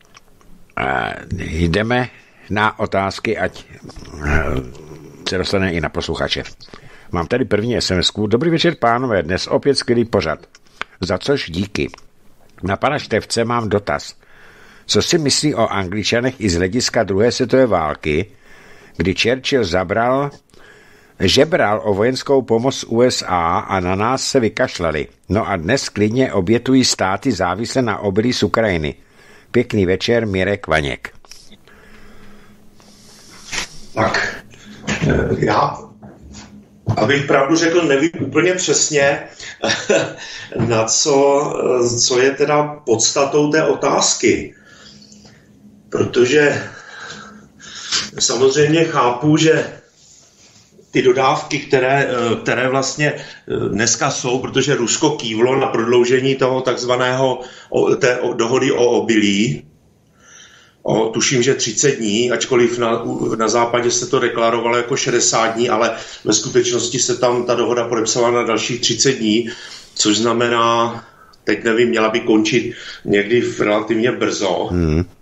jdeme na otázky, ať se dostane i na posluchače. Mám tady první SMS-ku. Dobrý večer, pánové, dnes opět skvělý pořad. Za což díky. Na pana Števce mám dotaz. Co si myslí o Angličanech i z hlediska druhé světové války, kdy Churchill žebral o vojenskou pomoc USA a na nás se vykašlali. No a dnes klidně obětují státy závislé na obilí z Ukrajiny. Pěkný večer, Mirek Vaněk. Tak, abych pravdu řekl, nevím úplně přesně, na co je teda podstatou té otázky. Protože samozřejmě chápu, že ty dodávky, které vlastně dneska jsou, protože Rusko kývlo na prodloužení toho takzvaného té dohody o obilí, tuším, že 30 dní, ačkoliv na západě se to deklarovalo jako 60 dní, ale ve skutečnosti se tam ta dohoda podepsala na dalších 30 dní, což znamená, teď nevím, měla by končit někdy relativně brzo.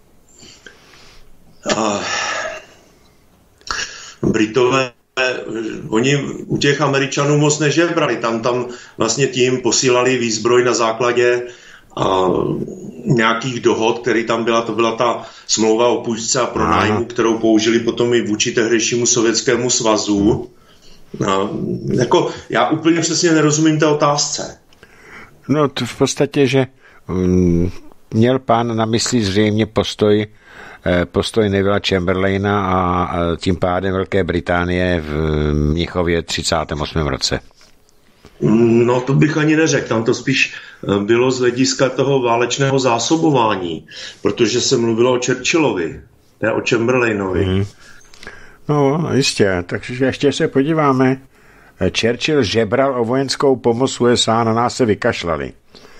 Britové, oni u těch Američanů moc nežebrali, tam vlastně tím posílali výzbroj na základě nějakých dohod, který tam byla, to byla ta smlouva o půjčce a pronájmu, kterou použili potom i vůči tehdejšímu Sovětskému svazu. Já úplně přesně nerozumím té otázce. No to v podstatě, že měl pán na mysli zřejmě postoj Nevilla Chamberlaina a tím pádem Velké Británie v Mnichově 38. roce. No to bych ani neřekl, tam to spíš bylo z hlediska toho válečného zásobování, protože se mluvilo o Churchillovi, ne o Chamberlainovi. No jistě, takže ještě se podíváme. Churchill žebral o vojenskou pomoc USA, na nás se vykašlali.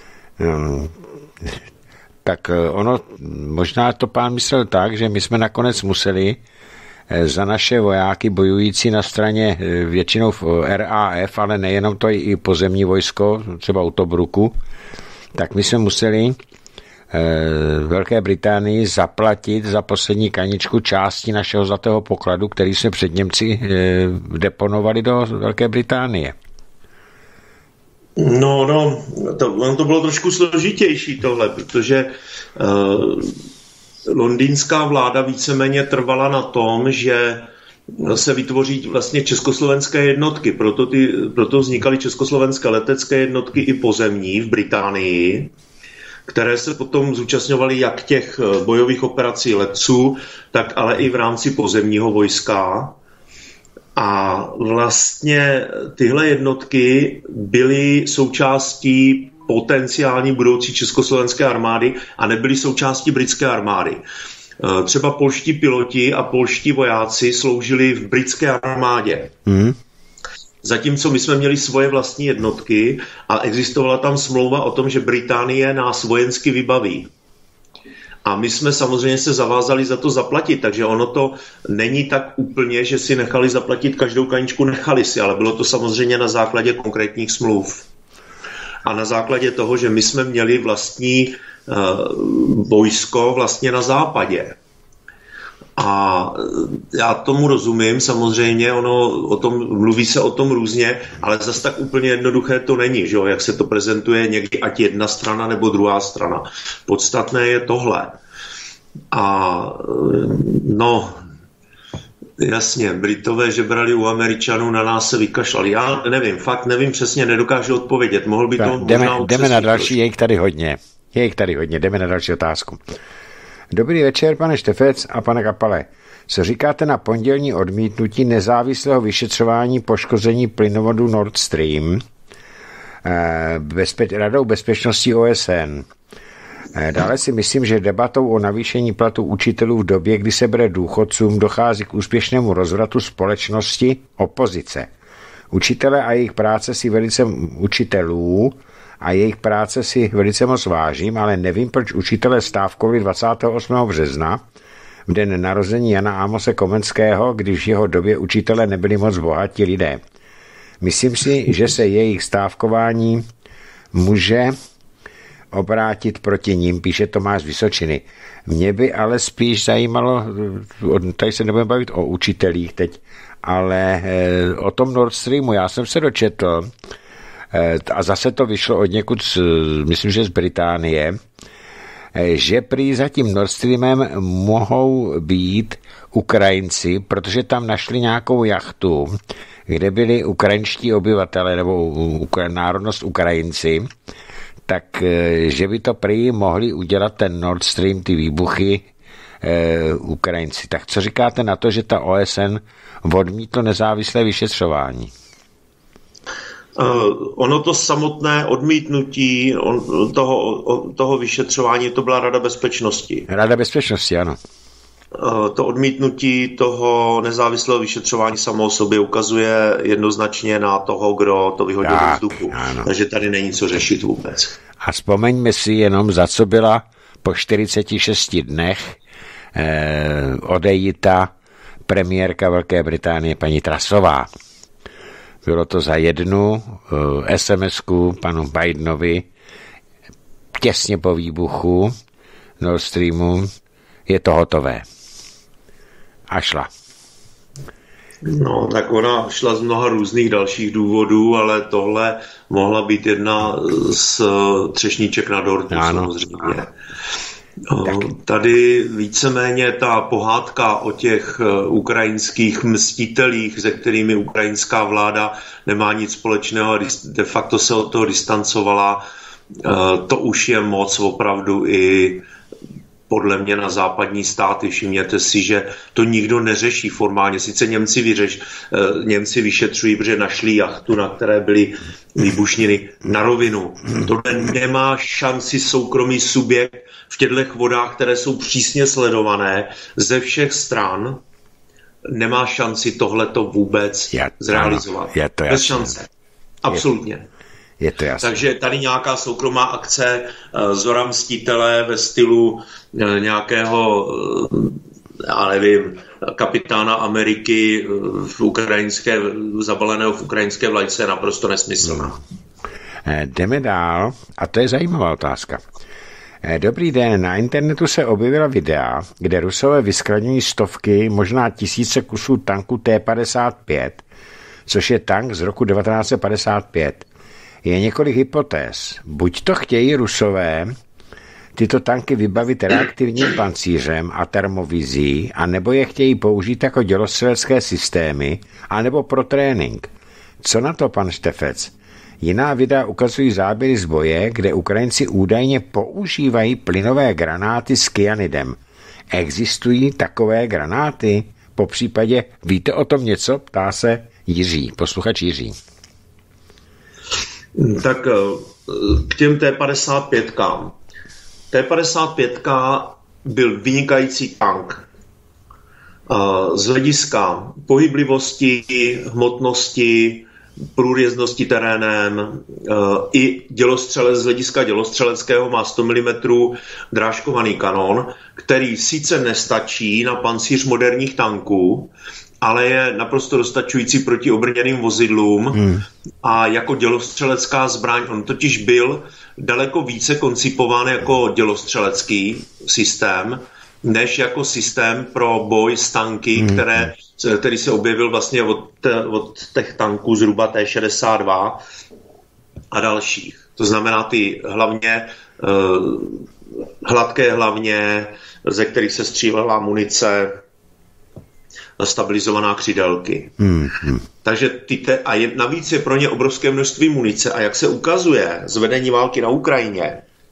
Tak ono, možná to pán myslel tak, že my jsme nakonec museli za naše vojáky bojující na straně většinou v RAF, ale nejenom to i pozemní vojsko, třeba u Tobruku, tak my jsme museli Velké Británii zaplatit za poslední kaničku části našeho zlatého pokladu, který jsme před Němci deponovali do Velké Británie. No, to bylo trošku složitější tohle, protože londýnská vláda víceméně trvala na tom, že se vytvoří vlastně československé jednotky, proto vznikaly československé letecké jednotky i pozemní v Británii, které se potom zúčastňovaly jak těch bojových operací letců, tak ale i v rámci pozemního vojska. A vlastně tyhle jednotky byly součástí potenciální budoucí československé armády a nebyly součástí britské armády. Třeba polští piloti a polští vojáci sloužili v britské armádě. Zatímco my jsme měli svoje vlastní jednotky a existovala tam smlouva o tom, že Británie nás vojensky vybaví. A my jsme samozřejmě se zavázali za to zaplatit, takže ono to není tak úplně, že si nechali zaplatit každou kaničku, nechali si, ale bylo to samozřejmě na základě konkrétních smluv. A na základě toho, že my jsme měli vlastní vojsko vlastně na západě. A já tomu rozumím, samozřejmě, mluví se o tom různě, ale zas tak úplně jednoduché to není, že jo? Jak se to prezentuje někdy, ať jedna strana nebo druhá strana. Podstatné je tohle. A no, jasně, Britové žebrali u Američanů, na nás se vykašlali. Já nevím, fakt nevím přesně, nedokážu odpovědět. Mohl by to jdeme na další, je jich tady hodně, jdeme na další otázku. Dobrý večer, pane Štefec a pane Kapale. Co říkáte na pondělní odmítnutí nezávislého vyšetřování poškození plynovodu Nord Stream Radou bezpečnosti OSN? Dále si myslím, že debatou o navýšení platů učitelů v době, kdy se bere důchodcům, dochází k úspěšnému rozvratu společnosti opozice. Učitelů a jejich práce si velice moc vážím, ale nevím, proč učitelé stávkovali 28. března, v den narození Jana Amose Komenského, když v jeho době učitelé nebyli moc bohatí lidé. Myslím si, že se jejich stávkování může obrátit proti ním, píše Tomáš z Vysočiny. Mě by ale spíš zajímalo, tady se nebudeme bavit o učitelích teď, ale o tom Nord Streamu. Já jsem se dočetl, a zase to vyšlo od někud, myslím, že z Británie, že prý za tím Nord Streamem mohou být Ukrajinci, protože tam našli nějakou jachtu, kde byli ukrajinští obyvatele nebo národnost Ukrajinci, tak že by to prý mohli udělat ten Nord Stream, ty výbuchy Ukrajinci. Tak co říkáte na to, že ta OSN odmítlo nezávislé vyšetřování? Ono to samotné odmítnutí toho vyšetřování, to byla Rada bezpečnosti. Rada bezpečnosti, ano. To odmítnutí toho nezávislého vyšetřování samo o sobě ukazuje jednoznačně na toho, kdo to vyhodil do vzduchu. Ano. Takže tady není co řešit vůbec. A vzpomeňme si jenom, za co byla po 46 dnech odejita premiérka Velké Británie paní Trussová. Bylo to za jednu SMS-ku panu Bidenovi těsně po výbuchu Nord Streamu. Je to hotové. A šla. No, tak ona šla z mnoha různých dalších důvodů, ale tohle mohla být jedna z třešníček na dortu, samozřejmě. Tady víceméně ta pohádka o těch ukrajinských mstitelích, se kterými ukrajinská vláda nemá nic společného a de facto se od toho distancovala, to už je moc opravdu i podle mě na západní státy. Všimněte si, že to nikdo neřeší formálně. Sice Němci vyšetřují, protože našli jachtu, na které byly výbušniny, na rovinu. Tohle nemá šanci soukromý subjekt v těchto vodách, které jsou přísně sledované ze všech stran. Nemá šanci tohleto vůbec zrealizovat. Je to bez šance. Absolutně. Je to jasné. Takže tady nějaká soukromá akce Zora mstitele ve stylu nějakého, já nevím, kapitána Ameriky zabaleného v ukrajinské vlajce je naprosto nesmyslná. Jdeme dál a to je zajímavá otázka. Dobrý den, na internetu se objevila videa, kde Rusové vyskladňují stovky, možná tisíce kusů tanku T-55, což je tank z roku 1955. Je několik hypotéz. Buď to chtějí Rusové tyto tanky vybavit reaktivním pancířem a termovizí, anebo je chtějí použít jako dělostřelecké systémy, anebo pro trénink. Co na to, pan Štefec? Jiná videa ukazují záběry z boje, kde Ukrajinci údajně používají plynové granáty s kyanidem. Existují takové granáty? Popřípadě víte o tom něco? Ptá se Jiří, posluchač Jiří. Tak k těm T-55. T-55 byl vynikající tank. Z hlediska pohyblivosti, hmotnosti, průjezdnosti terénem, i z hlediska dělostřeleckého má 100 mm drážkovaný kanon, který sice nestačí na pancíř moderních tanků, ale je naprosto dostačující proti obrněným vozidlům a jako dělostřelecká zbraň. On totiž byl daleko více koncipován jako dělostřelecký systém, než jako systém pro boj s tanky, který se objevil vlastně od těch tanků zhruba T-62 a dalších. To znamená ty hladké hlavně, ze kterých se střílela munice, stabilizovaná křidelky. Takže navíc je pro ně obrovské množství munice a jak se ukazuje z vedení války na Ukrajině,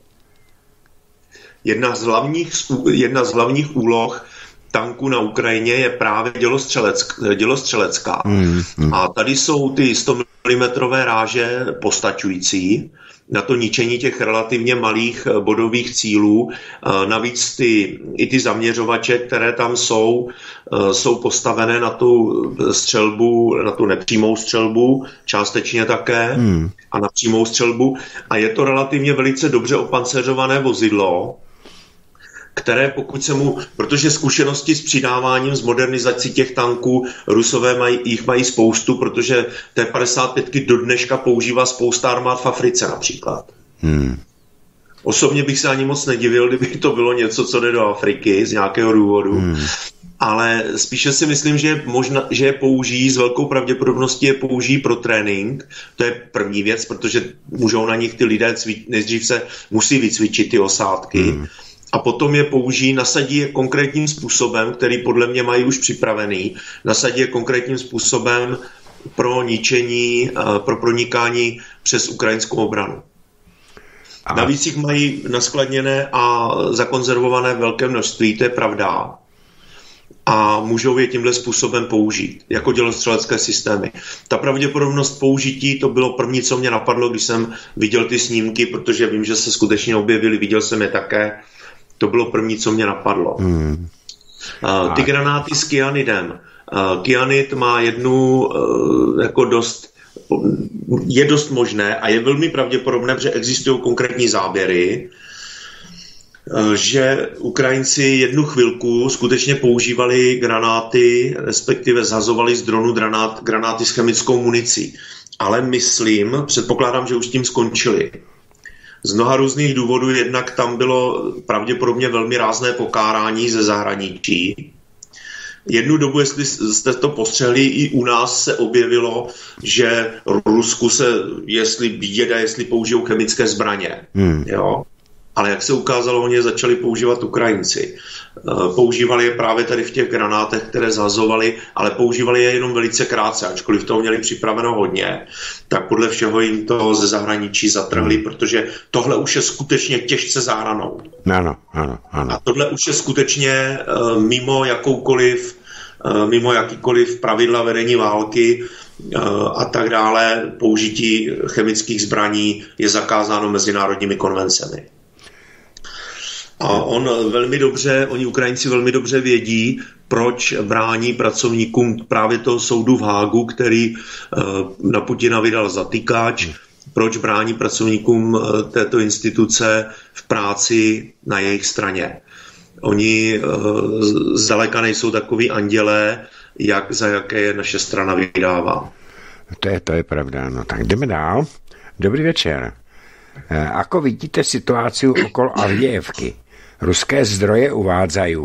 jedna z hlavních úloh tanků na Ukrajině je právě dělostřelecká. A tady jsou ty 100 mm ráže postačující na to ničení těch relativně malých bodových cílů. Navíc i ty zaměřovače, které tam jsou postavené na tu střelbu, na tu nepřímou střelbu, částečně také, a na přímou střelbu. A je to relativně velice dobře opanceřované vozidlo, které protože zkušenosti s přidáváním, s modernizací těch tanků, Rusové mají spoustu, protože T-55 do dneška používá spousta armád v Africe například. Osobně bych se ani moc nedivil, kdyby to bylo něco, co jde do Afriky z nějakého důvodu. Ale spíše si myslím, že je použijí, s velkou pravděpodobností je použijí pro trénink. To je první věc, protože můžou na nich ty lidé nejdřív se musí vycvičit ty osádky. A potom je použijí, nasadí je konkrétním způsobem, který podle mě mají už připravený, nasadí je konkrétním způsobem pro ničení, pro pronikání přes ukrajinskou obranu. Navíc jich mají naskladněné a zakonzervované velké množství, to je pravda. A můžou je tímhle způsobem použít, jako dělostřelecké systémy. Ta pravděpodobnost použití, to bylo první, co mě napadlo, když jsem viděl ty snímky, protože vím, že se skutečně objevily, viděl jsem je také. To bylo první, co mě napadlo. Ty granáty s kyanidem. Kyanid má je dost možné a je velmi pravděpodobné, že existují konkrétní záběry, že Ukrajinci jednu chvilku skutečně používali granáty, respektive zhazovali z dronu granáty s chemickou municí. Ale předpokládám, že už s tím skončili. Z mnoha různých důvodů, jednak tam bylo pravděpodobně velmi rázné pokárání ze zahraničí. Jednu dobu, jestli jste to postřehli, i u nás se objevilo, že Rusku jestli použijou chemické zbraně. Jo? Ale jak se ukázalo, oni je začali používat Ukrajinci. Používali je právě tady v těch granátech, které zhazovali, ale používali je jenom velice krátce, ačkoliv toho měli připraveno hodně, tak podle všeho jim to ze zahraničí zatrhli, protože tohle už je skutečně těžce za hranou. Ano. A tohle už je skutečně mimo jakýkoliv pravidla vedení války a tak dále. Použití chemických zbraní je zakázáno mezinárodními konvencemi. A oni Ukrajinci velmi dobře vědí, proč brání pracovníkům právě toho soudu v Hágu, který na Putina vydal zatýkač, proč brání pracovníkům této instituce v práci na jejich straně. Oni zdaleka nejsou takový andělé, za jaké je naše strana vydává. To je pravda. No tak jdeme dál. Dobrý večer. Ako vidíte situaci okolo Avdijevky? Ruské zdroje uvádzají,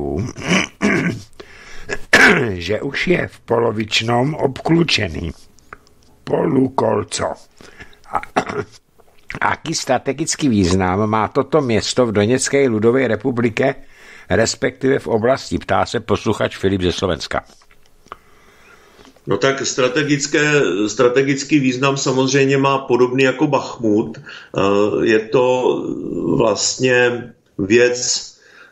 že už je v polovičnom obklúčený polukolco. Aký strategický význam má toto město v Doněcké ľudovej republike, respektive v oblasti? Ptá se posluchač Filip ze Slovenska. No tak strategický význam samozřejmě má podobný jako Bachmut. Je to vlastně věc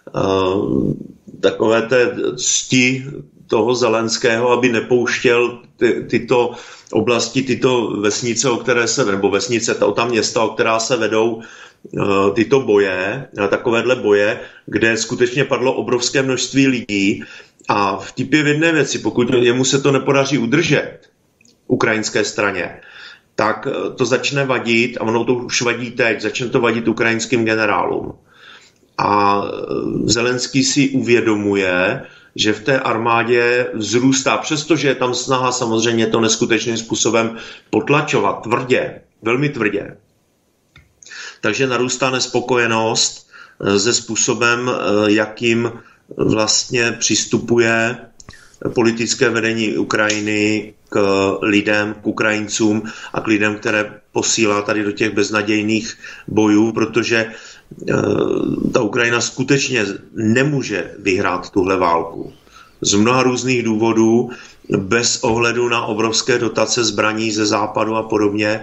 takové té cti toho Zelenského, aby nepouštěl tyto oblasti, tyto vesnice, ta města, o která se vedou tyto boje, takovéhle boje, kde skutečně padlo obrovské množství lidí. A vtip je v jedné věci, pokud jemu se to nepodaří udržet ukrajinské straně, tak to začne vadit, a ono to už vadí teď, začne to vadit ukrajinským generálům. A Zelenský si uvědomuje, že v té armádě vzrůstá, přestože je tam snaha samozřejmě to neskutečným způsobem potlačovat tvrdě, velmi tvrdě. Takže narůstá nespokojenost se způsobem, jakým vlastně přistupuje politické vedení Ukrajiny k lidem, k Ukrajincům a k lidem, které posílá tady do těch beznadějných bojů, protože ta Ukrajina skutečně nemůže vyhrát tuhle válku. Z mnoha různých důvodů, bez ohledu na obrovské dotace zbraní ze západu a podobně,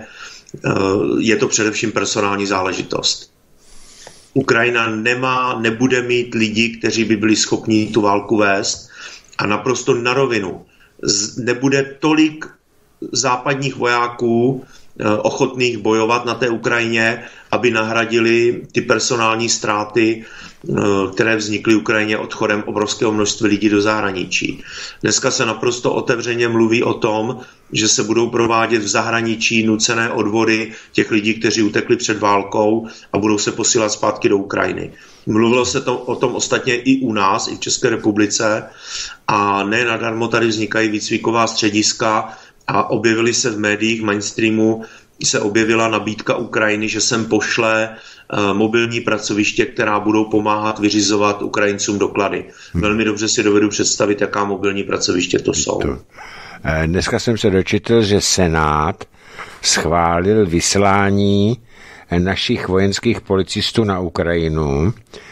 je to především personální záležitost. Ukrajina nebude mít lidi, kteří by byli schopni tu válku vést, a naprosto na rovinu. Nebude tolik západních vojáků ochotných bojovat na té Ukrajině, aby nahradili ty personální ztráty, které vznikly Ukrajině odchodem obrovského množství lidí do zahraničí. Dneska se naprosto otevřeně mluví o tom, že se budou provádět v zahraničí nucené odvody těch lidí, kteří utekli před válkou, a budou se posílat zpátky do Ukrajiny. Mluvilo se o tom ostatně i u nás, i v České republice, a ne nadarmo tady vznikají výcviková střediska a objevily se v médiích mainstreamu, se objevila nabídka Ukrajiny, že sem pošle mobilní pracoviště, která budou pomáhat vyřizovat Ukrajincům doklady. Velmi dobře si dovedu představit, jaká mobilní pracoviště to jsou. Dneska jsem se dočetl, že Senát schválil vyslání našich vojenských policistů na Ukrajinu,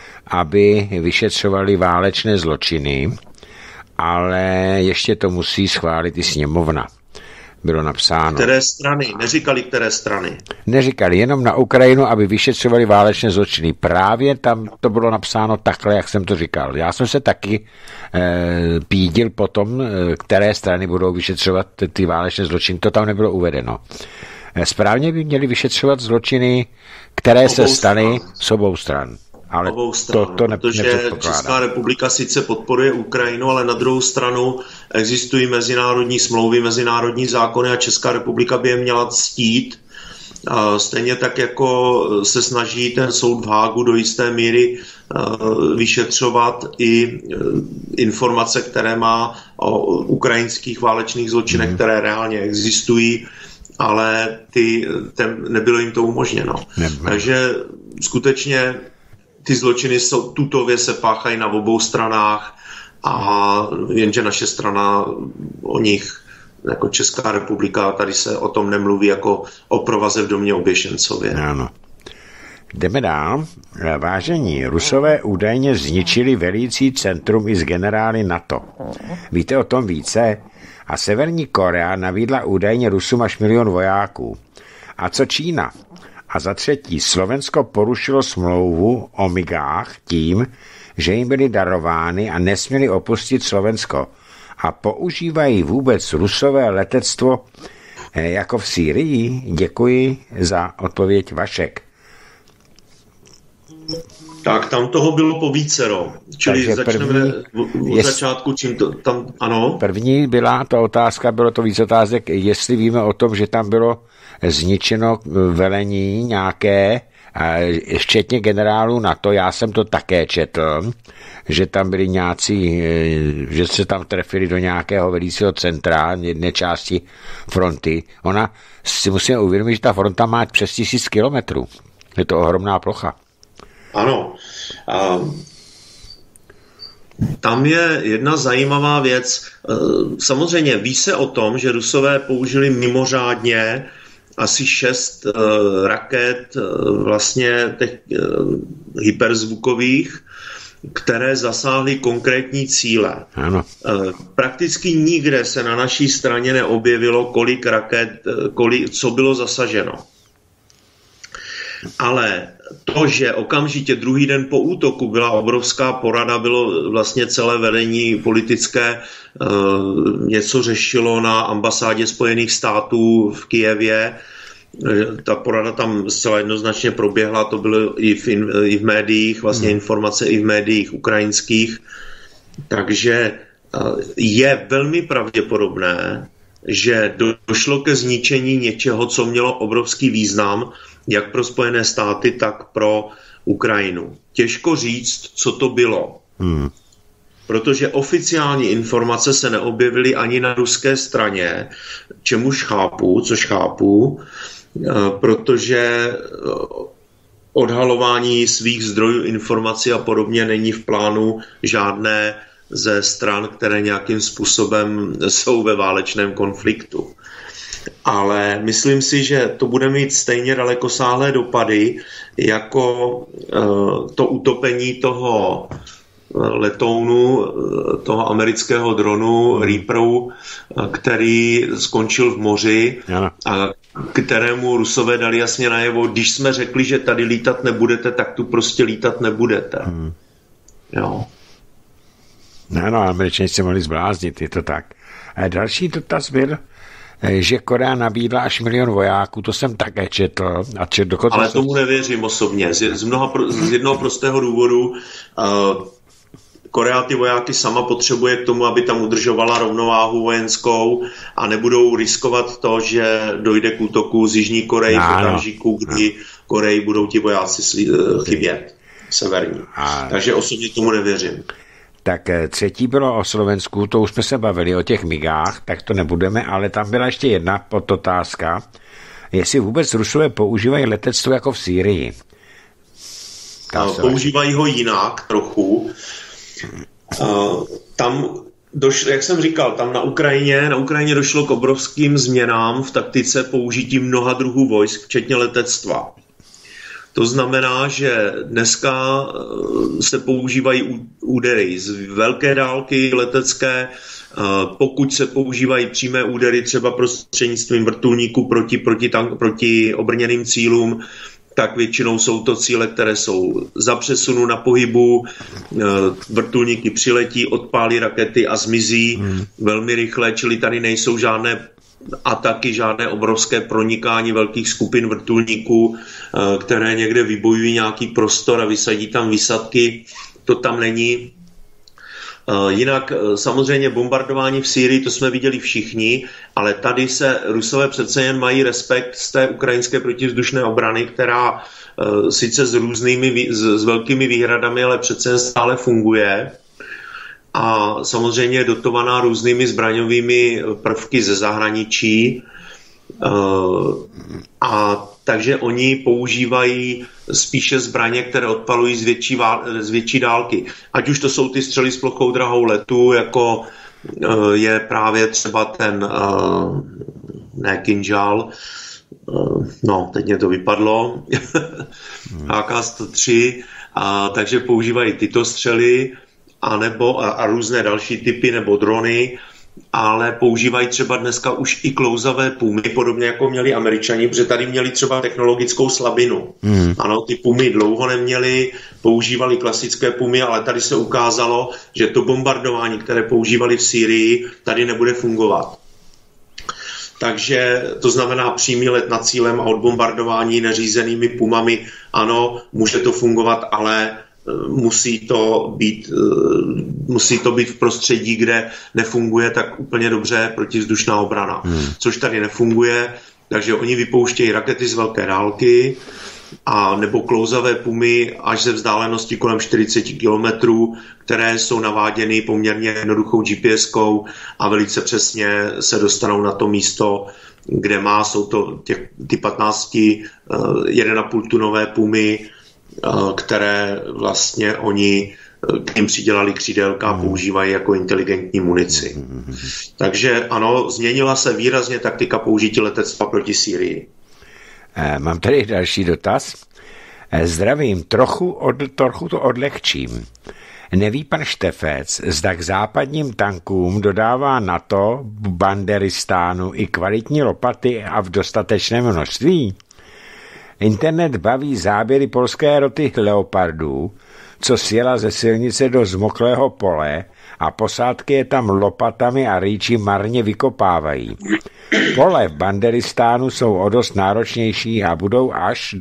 aby vyšetřovali válečné zločiny, ale ještě to musí schválit i sněmovna. Bylo napsáno. Které strany? Neříkali, které strany. Neříkali, jenom na Ukrajinu, aby vyšetřovali válečné zločiny. Právě tam to bylo napsáno takhle, jak jsem to říkal. Já jsem se taky pídil potom, které strany budou vyšetřovat ty válečné zločiny. To tam nebylo uvedeno. Správně by měli vyšetřovat zločiny, které se staly s obou stran. Ale protože Česká republika sice podporuje Ukrajinu, ale na druhou stranu existují mezinárodní smlouvy, mezinárodní zákony a Česká republika by je měla ctít. Stejně tak, jako se snaží ten soud v Hágu do jisté míry vyšetřovat i informace, které má o ukrajinských válečných zločinech, které reálně existují, ale nebylo jim to umožněno. Takže skutečně ty zločiny tutově se páchají na obou stranách, a jenže naše strana o nich, jako Česká republika, tady se o tom nemluví jako o provaze v domě Oběšencově. Ano. Jdeme dál. Vážení, Rusové údajně zničili velící centrum i z generály NATO. Víte o tom více? A Severní Korea nabídla údajně Rusům až 1 000 000 vojáků. A co Čína? A za třetí, Slovensko porušilo smlouvu o migách tím, že jim byly darovány a nesměli opustit Slovensko. A používají vůbec Rusové letectvo jako v Sýrii? Děkuji za odpověď, Vašek. Tak tam toho bylo povícero. Čili začneme od začátku, čím to tam, ano? První byla ta otázka, bylo to víc otázek, jestli víme o tom, že tam bylo zničeno velení nějaké, včetně generálů NATO, já jsem to také četl, že tam byli nějací, že se tam trefili do nějakého velícího centra, jedné části fronty. Ona si musíme uvědomit, že ta fronta má přes 1000 kilometrů. Je to ohromná plocha. Ano. Tam je jedna zajímavá věc. Samozřejmě ví se o tom, že Rusové použili mimořádně asi 6 raket vlastně těch hyperzvukových, které zasáhly konkrétní cíle. Ano. Prakticky nikde se na naší straně neobjevilo, kolik raket, co bylo zasaženo. Ale to, že okamžitě druhý den po útoku byla obrovská porada, bylo vlastně celé vedení politické, něco řešilo na ambasádě Spojených států v Kyjevě. Ta porada tam zcela jednoznačně proběhla, to bylo i v médiích, vlastně informace i v médiích ukrajinských. Takže je velmi pravděpodobné, že došlo ke zničení něčeho, co mělo obrovský význam, jak pro Spojené státy, tak pro Ukrajinu. Těžko říct, co to bylo. Protože oficiální informace se neobjevily ani na ruské straně, což chápu, protože odhalování svých zdrojů informací a podobně není v plánu žádné ze stran, které nějakým způsobem jsou ve válečném konfliktu. Ale myslím si, že to bude mít stejně dalekosáhlé dopady jako to utopení toho letounu, toho amerického dronu Reaperu, který skončil v moři a kterému Rusové dali jasně najevo, když jsme řekli, že tady lítat nebudete, tak tu prostě lítat nebudete. Jo. No, Američané se mohli zbláznit, je to tak. A další dotaz byl, že Korea nabídla až 1 000 000 vojáků, to jsem také četl. Ale tomu nevěřím osobně. Z jednoho prostého důvodu Korea ty vojáky sama potřebuje k tomu, aby tam udržovala rovnováhu vojenskou a nebudou riskovat to, že dojde k útoku z Jižní Koreji v okamžiku, kdy Koreji budou ti vojáci chybět. Severní. Takže osobně tomu nevěřím. Tak třetí bylo o Slovensku, to už jsme se bavili o těch migách, tak to nebudeme, ale tam byla ještě jedna podotázka, jestli vůbec Rusové používají letectvo jako v Sýrii. Používají ho jinak trochu. Tam jak jsem říkal, tam na Ukrajině došlo k obrovským změnám v taktice použití mnoha druhů vojsk, včetně letectva. To znamená, že dneska se používají údery z velké dálky letecké, pokud se používají přímé údery třeba prostřednictvím vrtulníků proti obrněným cílům, tak většinou jsou to cíle, které jsou za přesunu na pohybu, vrtulníky přiletí, odpálí rakety a zmizí velmi rychle, čili tady nejsou žádné ataky, žádné obrovské pronikání velkých skupin vrtulníků, které někde vybojují nějaký prostor a vysadí tam výsadky. To tam není. Jinak samozřejmě bombardování v Sýrii, to jsme viděli všichni, ale tady se Rusové přece jen mají respekt z té ukrajinské protivzdušné obrany, která sice s velkými výhradami, ale přece jen stále funguje. A samozřejmě je dotovaná různými zbraňovými prvky ze zahraničí. A takže oni používají spíše zbraně, které odpalují z větší dálky. Ať už to jsou ty střely s plochou drahou letu, jako je právě třeba ten Kinžal, teď mě to vypadlo, AK-103, takže používají tyto střely, a různé další typy nebo drony, ale používají třeba dneska už i klouzavé pumy, podobně jako měli Američani, protože tady měli třeba technologickou slabinu. Ano, ty pumy dlouho neměli, používali klasické pumy, ale tady se ukázalo, že to bombardování, které používali v Sýrii, tady nebude fungovat. Takže to znamená přímý let nad cílem a odbombardování neřízenými pumami. Ano, může to fungovat, ale musí to být v prostředí, kde nefunguje tak úplně dobře protivzdušná obrana. Což tady nefunguje, takže oni vypouštějí rakety z velké dálky a nebo klouzavé pumy až ze vzdálenosti kolem 40 kilometrů, které jsou naváděny poměrně jednoduchou GPS-kou a velice přesně se dostanou na to místo, kde jsou to ty 1,5 tunové pumy, které vlastně oni k ním přidělali křídelka a používají jako inteligentní munici. Takže ano, změnila se výrazně taktika použití letectva proti Sýrii. Mám tady další dotaz. Zdravím, trochu to odlehčím. Neví pan Štefec, zda k západním tankům dodává NATO Banderistánu i kvalitní lopaty a v dostatečném množství? Internet baví záběry polské roty Leopardů, co sjela ze silnice do zmoklého pole a posádky je tam lopatami a rýči marně vykopávají. Pole v Banderistánu jsou o dost náročnější a budou až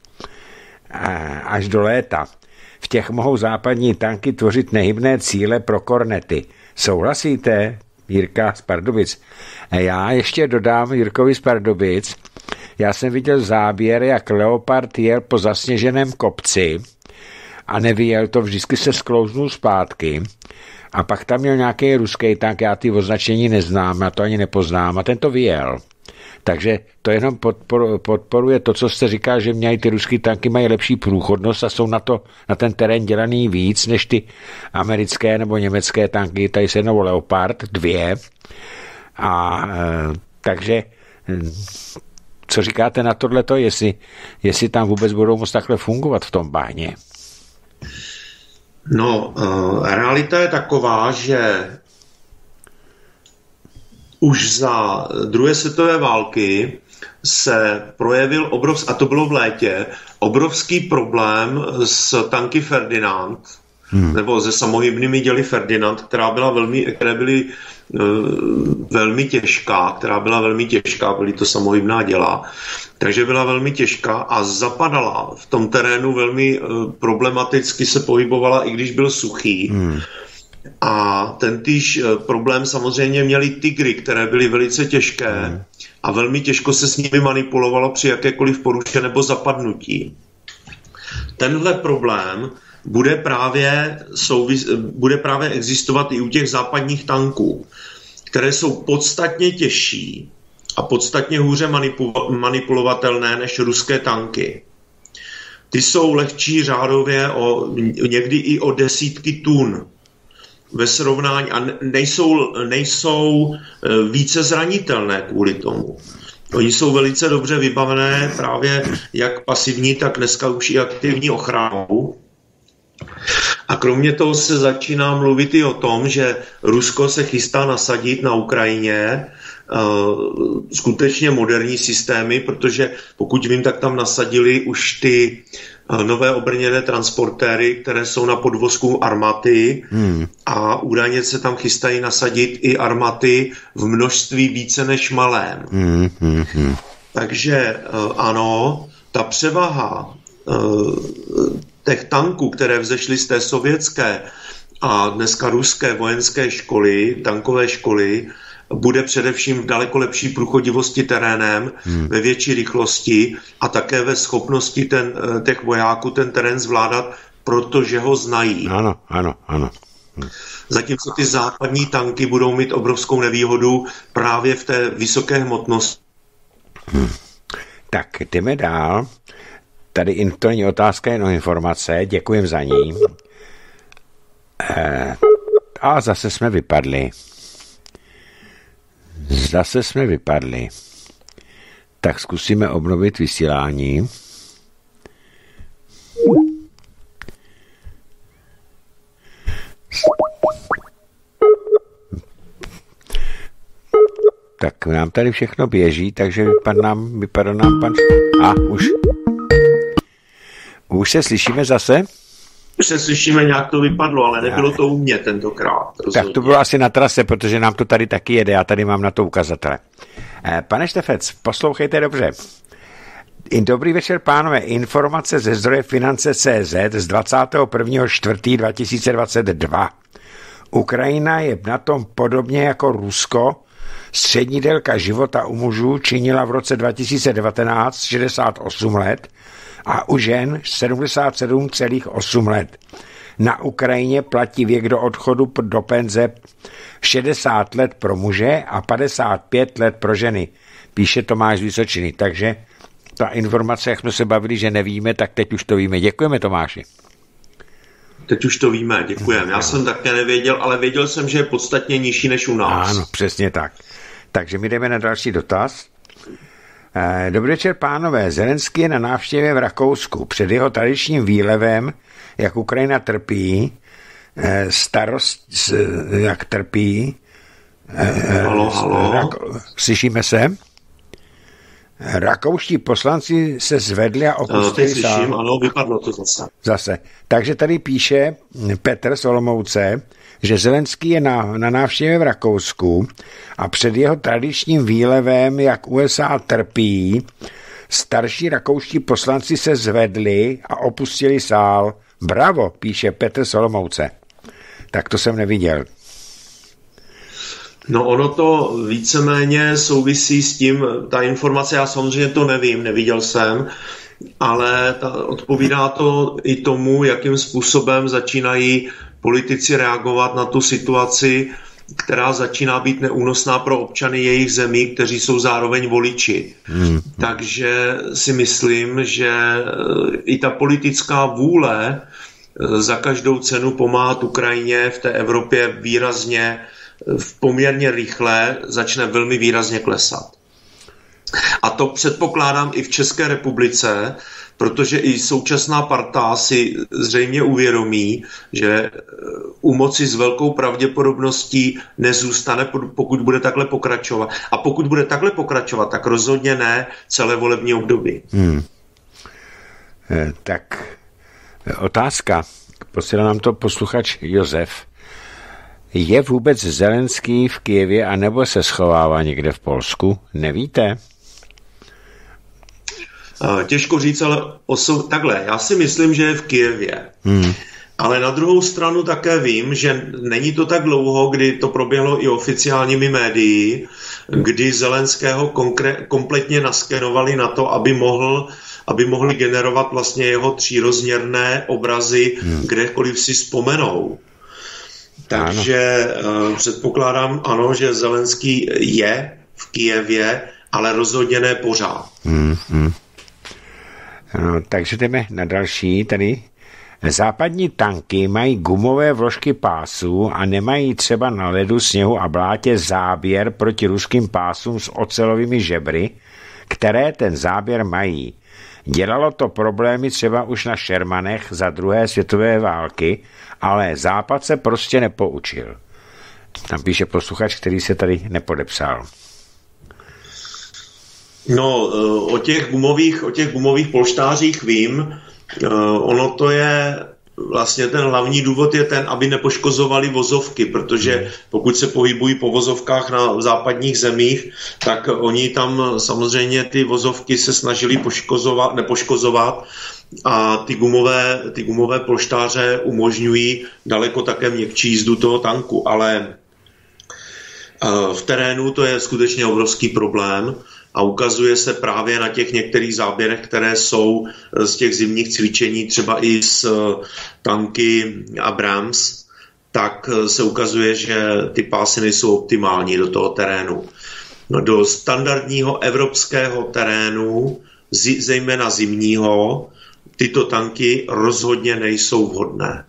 do léta. V těch mohou západní tanky tvořit nehybné cíle pro kornety. Souhlasíte? Jirka z Pardubic. Já ještě dodám Jirkovi z Pardubic. Já jsem viděl záběr, jak Leopard jel po zasněženém kopci a nevyjel to, vždycky se sklouznul zpátky. A pak tam měl nějaký ruský tank, já ty označení neznám, já to ani nepoznám, a ten to vyjel. Takže to jenom podporuje to, co jste říkal, že měli ty ruský tanky, mají lepší průchodnost a jsou na ten terén dělaný víc než ty americké nebo německé tanky. Tady se jednou Leopard 2. A takže co říkáte na tohleto, jestli tam vůbec budou moct takhle fungovat v tom bahně? No, realita je taková, že už za druhé světové války se projevil a to bylo v létě, obrovský problém s tanky Ferdinand, nebo se samohybnými děly Ferdinand, která byly velmi těžká, byly to samohybná děla, takže byla velmi těžká a zapadala v tom terénu velmi problematicky, se pohybovala, i když byl suchý. A tentýž problém samozřejmě měli Tigry, které byly velice těžké a velmi těžko se s nimi manipulovalo při jakékoliv poruše nebo zapadnutí. Tenhle problém bude právě existovat i u těch západních tanků, které jsou podstatně těžší a podstatně hůře manipulovatelné než ruské tanky. Ty jsou lehčí řádově někdy i o desítky tun ve srovnání a nejsou více zranitelné kvůli tomu. Oni jsou velice dobře vybavené právě jak pasivní, tak dneska už i aktivní ochranou. A kromě toho se začíná mluvit i o tom, že Rusko se chystá nasadit na Ukrajině skutečně moderní systémy, protože pokud vím, tak tam nasadili už ty nové obrněné transportéry, které jsou na podvozku armaty a údajně se tam chystají nasadit i armaty v množství více než malém. Takže ano, ta převaha těch tanků, které vzešly z té sovětské a dneska ruské vojenské školy, tankové školy, bude především v daleko lepší průchodivosti terénem, ve větší rychlosti a také ve schopnosti těch vojáků ten terén zvládat, protože ho znají. Ano. Zatímco ty západní tanky budou mít obrovskou nevýhodu právě v té vysoké hmotnosti. Tak jdeme dál. Tady to není otázka, jenom informace. Děkujem za ní. A zase jsme vypadli. Tak zkusíme obnovit vysílání. Tak nám tady všechno běží, takže vypadá nám pan... Už se slyšíme zase? Už se slyšíme, nějak to vypadlo, ale nebylo to u mě tentokrát. Tak to bylo asi na trase, protože nám to tady taky jede, já tady mám na to ukazatele. Pane Štefec, poslouchejte dobře. Dobrý večer, pánové. Informace ze zdroje finance.cz z 21.4.2022. Ukrajina je na tom podobně jako Rusko. Střední délka života u mužů činila v roce 2019 68 let a u žen 77,8 let. Na Ukrajině platí věk do odchodu do penze 60 let pro muže a 55 let pro ženy, píše Tomáš z Vysočiny. Takže ta informace, jak jsme se bavili, že nevíme, tak teď už to víme. Děkujeme, Tomáši. Teď už to víme, děkujeme. Já jsem také nevěděl, ale věděl jsem, že je podstatně nižší než u nás. Ano, přesně tak. Takže my jdeme na další dotaz. Dobrý večer, pánové. Zelenský je na návštěvě v Rakousku. Před jeho tradičním výlevem, jak Ukrajina trpí, jak trpí. Halo. Slyšíme se? Rakouští poslanci se zvedli a opustili slyším, ano, vypadlo to zase. Takže tady píše Petr z Olomouce, že Zelenský je na návštěvě v Rakousku a před jeho tradičním výlevem, jak USA trpí, starší rakouští poslanci se zvedli a opustili sál. Bravo, píše Petr z Olomouce. Tak to jsem neviděl. No ono to víceméně souvisí s tím, ta informace, já samozřejmě to nevím, neviděl jsem, ale odpovídá to i tomu, jakým způsobem začínají politici reagovat na tu situaci, která začíná být neúnosná pro občany jejich zemí, kteří jsou zároveň voliči. Takže si myslím, že i ta politická vůle za každou cenu pomáhat Ukrajině v té Evropě výrazně, poměrně rychle, začne velmi výrazně klesat. A to předpokládám i v České republice, protože i současná parta si zřejmě uvědomí, že u moci s velkou pravděpodobností nezůstane, pokud bude takhle pokračovat. A pokud bude takhle pokračovat, tak rozhodně ne celé volební období. Tak otázka, posílá nám to posluchač Josef. Je vůbec Zelenský v Kyjevě anebo se schovává někde v Polsku? Nevíte? Těžko říct, ale takhle, já si myslím, že je v Kyjevě. Ale na druhou stranu také vím, že není to tak dlouho, kdy to proběhlo i oficiálními médii, kdy Zelenského kompletně naskenovali na to, aby mohli generovat vlastně jeho třírozměrné obrazy, kdekoliv si vzpomenou. Takže předpokládám, ano, že Zelenský je v Kyjevě, ale rozhodně ne pořád. No, takže jdeme na další tady. Západní tanky mají gumové vložky pásů a nemají třeba na ledu, sněhu a blátě záběr proti ruským pásům s ocelovými žebry, které ten záběr mají. Dělalo to problémy třeba už na Shermanech za druhé světové války, ale Západ se prostě nepoučil. Tam píše posluchač, který se tady nepodepsal. No, o těch gumových polštářích vím. Ono to je, vlastně ten hlavní důvod je ten, aby nepoškozovali vozovky, protože pokud se pohybují po vozovkách na západních zemích, tak oni tam samozřejmě ty vozovky se snažili nepoškozovat a ty gumové polštáře umožňují daleko také měkčí jízdu toho tanku, ale v terénu to je skutečně obrovský problém. A ukazuje se právě na těch některých záběrech, které jsou z těch zimních cvičení, třeba i z tanky Abrams, tak se ukazuje, že ty pásy nejsou optimální do toho terénu. No, do standardního evropského terénu, zejména zimního, tyto tanky rozhodně nejsou vhodné.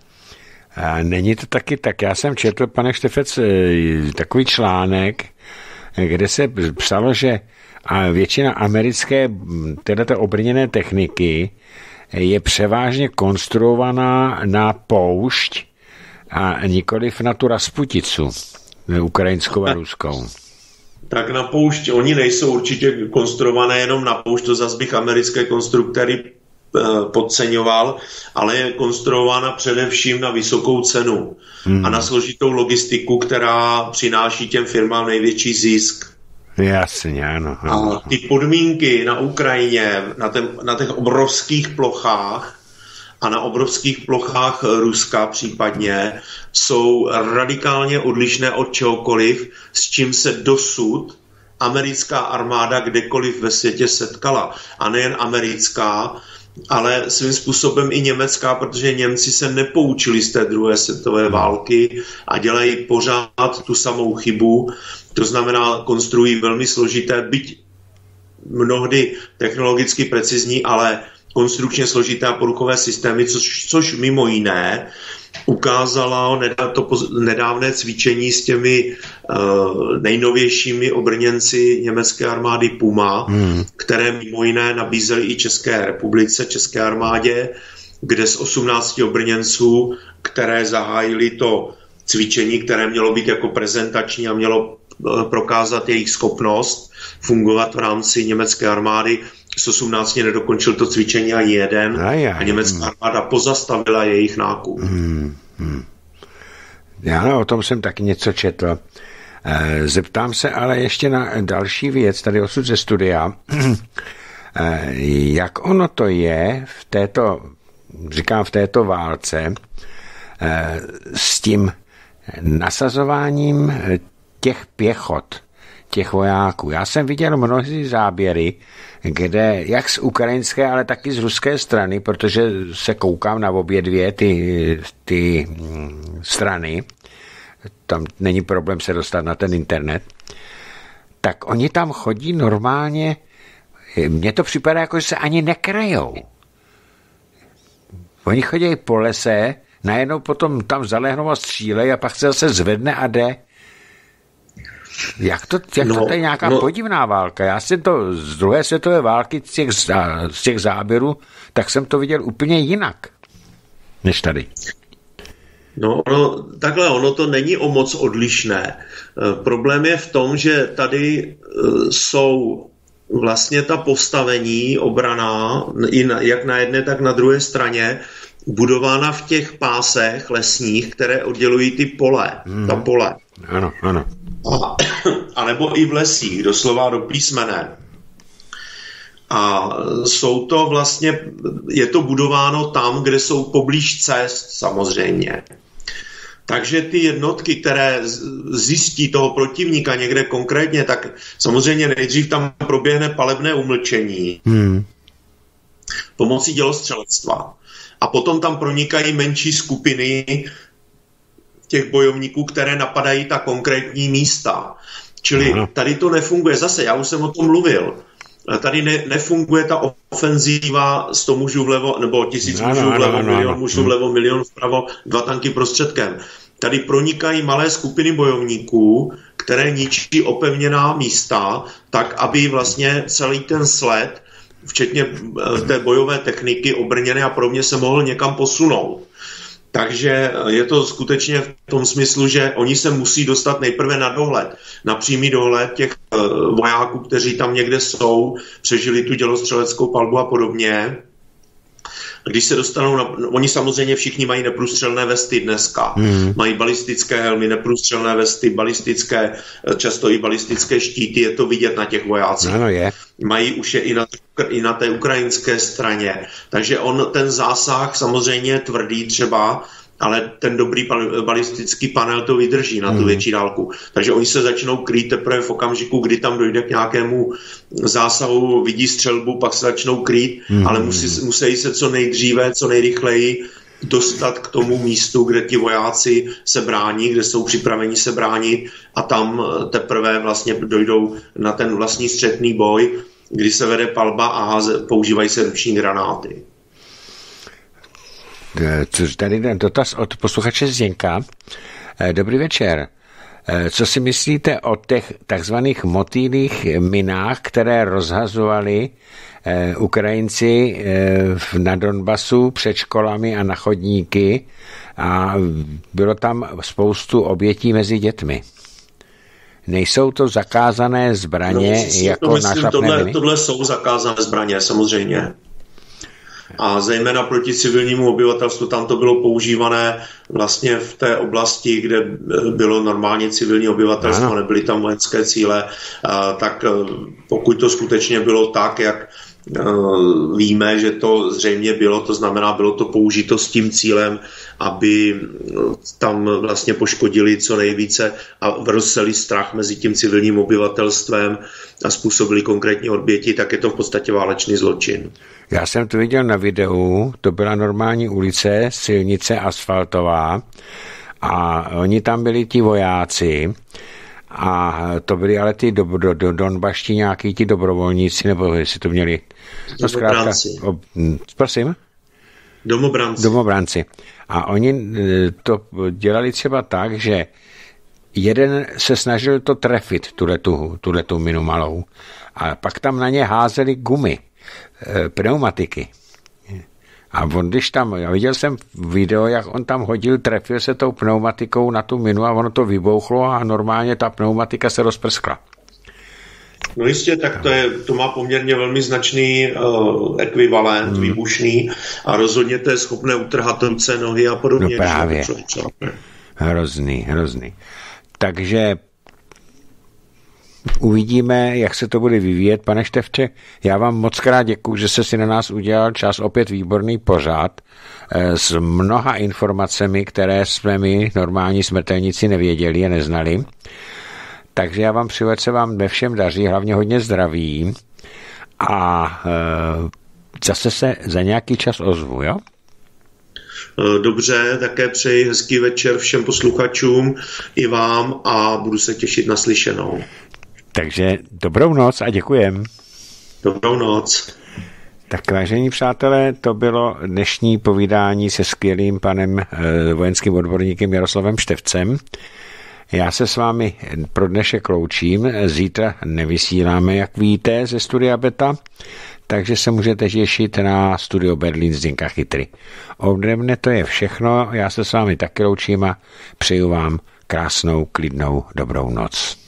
A není to taky tak? Já jsem četl, pane Štefec, takový článek, kde se psalo, že a většina americké této obrněné techniky je převážně konstruovaná na poušť a nikoliv na tu Rasputicu, ukrajinskou a ruskou. Tak na poušť, oni nejsou určitě konstruované jenom na poušť, to zase bych americké konstruktory podceňoval, ale je konstruována především na vysokou cenu a na složitou logistiku, která přináší těm firmám největší zisk. Jasně, ano. A ty podmínky na Ukrajině, na těch obrovských plochách a na obrovských plochách Ruska případně jsou radikálně odlišné od čehokoliv, s čím se dosud americká armáda kdekoliv ve světě setkala. A nejen americká, ale svým způsobem i německá, protože Němci se nepoučili z té druhé světové války a dělají pořád tu samou chybu. To znamená, konstruují velmi složité, byť mnohdy technologicky precizní, ale konstrukčně složité a poruchové systémy, což mimo jiné ukázalo to nedávné cvičení s těmi nejnovějšími obrněnci německé armády Puma, které mimo jiné nabízely i České republice, České armádě, kde z 18 obrněnců, které zahájili to cvičení, které mělo být jako prezentační a mělo prokázat jejich schopnost fungovat v rámci německé armády, z 18 nedokončil to cvičení ani jeden a německá armáda pozastavila jejich nákup. Já o tom jsem taky něco četl. Zeptám se ale ještě na další věc, tady osud ze studia. Jak ono to je v této válce s tím nasazováním těch pěchot, těch vojáků. Já jsem viděl mnohé záběry, kde jak z ukrajinské, ale taky z ruské strany, protože se koukám na obě dvě ty strany, tam není problém se dostat na ten internet, tak oni tam chodí normálně, mně to připadá jako, že se ani nekrejou. Oni chodí po lese, najednou potom tam zalehnou a střílej a pak se zase zvedne a jde. Jak to je nějaká podivná válka? Já jsem to z druhé světové války z těch záběrů, tak jsem to viděl úplně jinak, než tady. Takhle, ono to není o moc odlišné. Problém je v tom, že tady jsou vlastně ta postavení obraná, jak na jedné, tak na druhé straně, budována v těch pásech lesních, které oddělují ty pole, ta pole. Ano. A nebo i v lesích, doslova do písmene. A jsou to vlastně, je to budováno tam, kde jsou poblíž cest samozřejmě. Takže ty jednotky, které zjistí toho protivníka někde konkrétně, tak samozřejmě nejdřív tam proběhne palebné umlčení pomocí dělostřelectva. A potom tam pronikají menší skupiny těch bojovníků, které napadají ta konkrétní místa. Čili tady to nefunguje. Zase, já už jsem o tom mluvil. Tady nefunguje ta ofenzíva 100 mužů vlevo, nebo 1000 mužů vlevo, milion mužů vlevo, milion vpravo, 2 tanky prostředkem. Tady pronikají malé skupiny bojovníků, které ničí opevněná místa, tak aby vlastně celý ten sled, včetně té bojové techniky, obrněné a podobně, se mohl někam posunout. Takže je to skutečně v tom smyslu, že oni se musí dostat nejprve na dohled, na přímý dohled těch vojáků, kteří tam někde jsou, přežili tu dělostřeleckou palbu a podobně. Když se dostanou oni samozřejmě všichni mají neprůstřelné vesty dneska. Mají balistické helmy, neprůstřelné vesty, balistické, často i balistické štíty, je to vidět na těch vojácích. Ano, je. Mají už je i na té ukrajinské straně. Takže ten zásah samozřejmě tvrdý třeba, ale ten dobrý balistický panel to vydrží na tu větší dálku. Takže oni se začnou krýt teprve v okamžiku, kdy tam dojde k nějakému zásahu, vidí střelbu, pak se začnou krýt, ale musí se co nejdříve, co nejrychleji dostat k tomu místu, kde ti vojáci se brání, kde jsou připraveni se bránit a tam teprve vlastně dojdou na ten vlastní střetný boj, kdy se vede palba a používají se ruční granáty. Tady dotaz od posluchače Zdenka. Dobrý večer. Co si myslíte o těch takzvaných motýlích minách, které rozhazovali Ukrajinci na Donbasu před školami a na chodníky a bylo tam spoustu obětí mezi dětmi? Nejsou to zakázané zbraně jako nášlapné miny? Tohle jsou zakázané zbraně, samozřejmě. A zejména proti civilnímu obyvatelstvu, tam to bylo používané vlastně v té oblasti, kde bylo normálně civilní obyvatelstvo, nebyly tam vojenské cíle, tak pokud to skutečně bylo tak, jak víme, že to zřejmě bylo, to znamená, bylo to použito s tím cílem, aby tam vlastně poškodili co nejvíce a rozseli strach mezi tím civilním obyvatelstvem a způsobili konkrétní oběti, tak je to v podstatě válečný zločin. Já jsem to viděl na videu, to byla normální ulice, silnice asfaltová a oni tam byli ti vojáci a to byli ale ty donbaští nějaký ti dobrovolníci, nebo jestli to měli. No zkrátka, prosím? Domobranci. A oni to dělali třeba tak, že jeden se snažil to trefit, tuhletu minu malou, a pak tam na ně házeli gumy, pneumatiky. A on, když tam, já viděl jsem video, jak on tam hodil, trefil se tou pneumatikou na tu minu a ono to vybouchlo a normálně ta pneumatika se rozprskla. No jistě, tak to má poměrně velmi značný ekvivalent, výbušný a rozhodně to je schopné utrhat ruce, nohy a podobně. No právě. Hrozný. Takže uvidíme, jak se to bude vyvíjet. Pane Štefče, já vám moc krát děkuju, že jste si na nás udělal čas, opět výborný pořad s mnoha informacemi, které jsme my normální smrtelníci nevěděli a neznali. takže já vám přeju, ať se vám ve všem daří, hlavně hodně zdraví a zase se za nějaký čas ozvu, jo? Dobře, také přeji hezký večer všem posluchačům i vám a budu se těšit na slyšenou. Takže dobrou noc a děkujem. Dobrou noc. Tak vážení přátelé, to bylo dnešní povídání se skvělým panem vojenským odborníkem Jaroslavem Števcem. Já se s vámi pro dnešek loučím, zítra nevysíláme, jak víte, ze Studia Beta, takže se můžete těšit na Studio Berlín Zdenka Chytry. Ode mne to je všechno, já se s vámi taky loučím a přeju vám krásnou, klidnou, dobrou noc.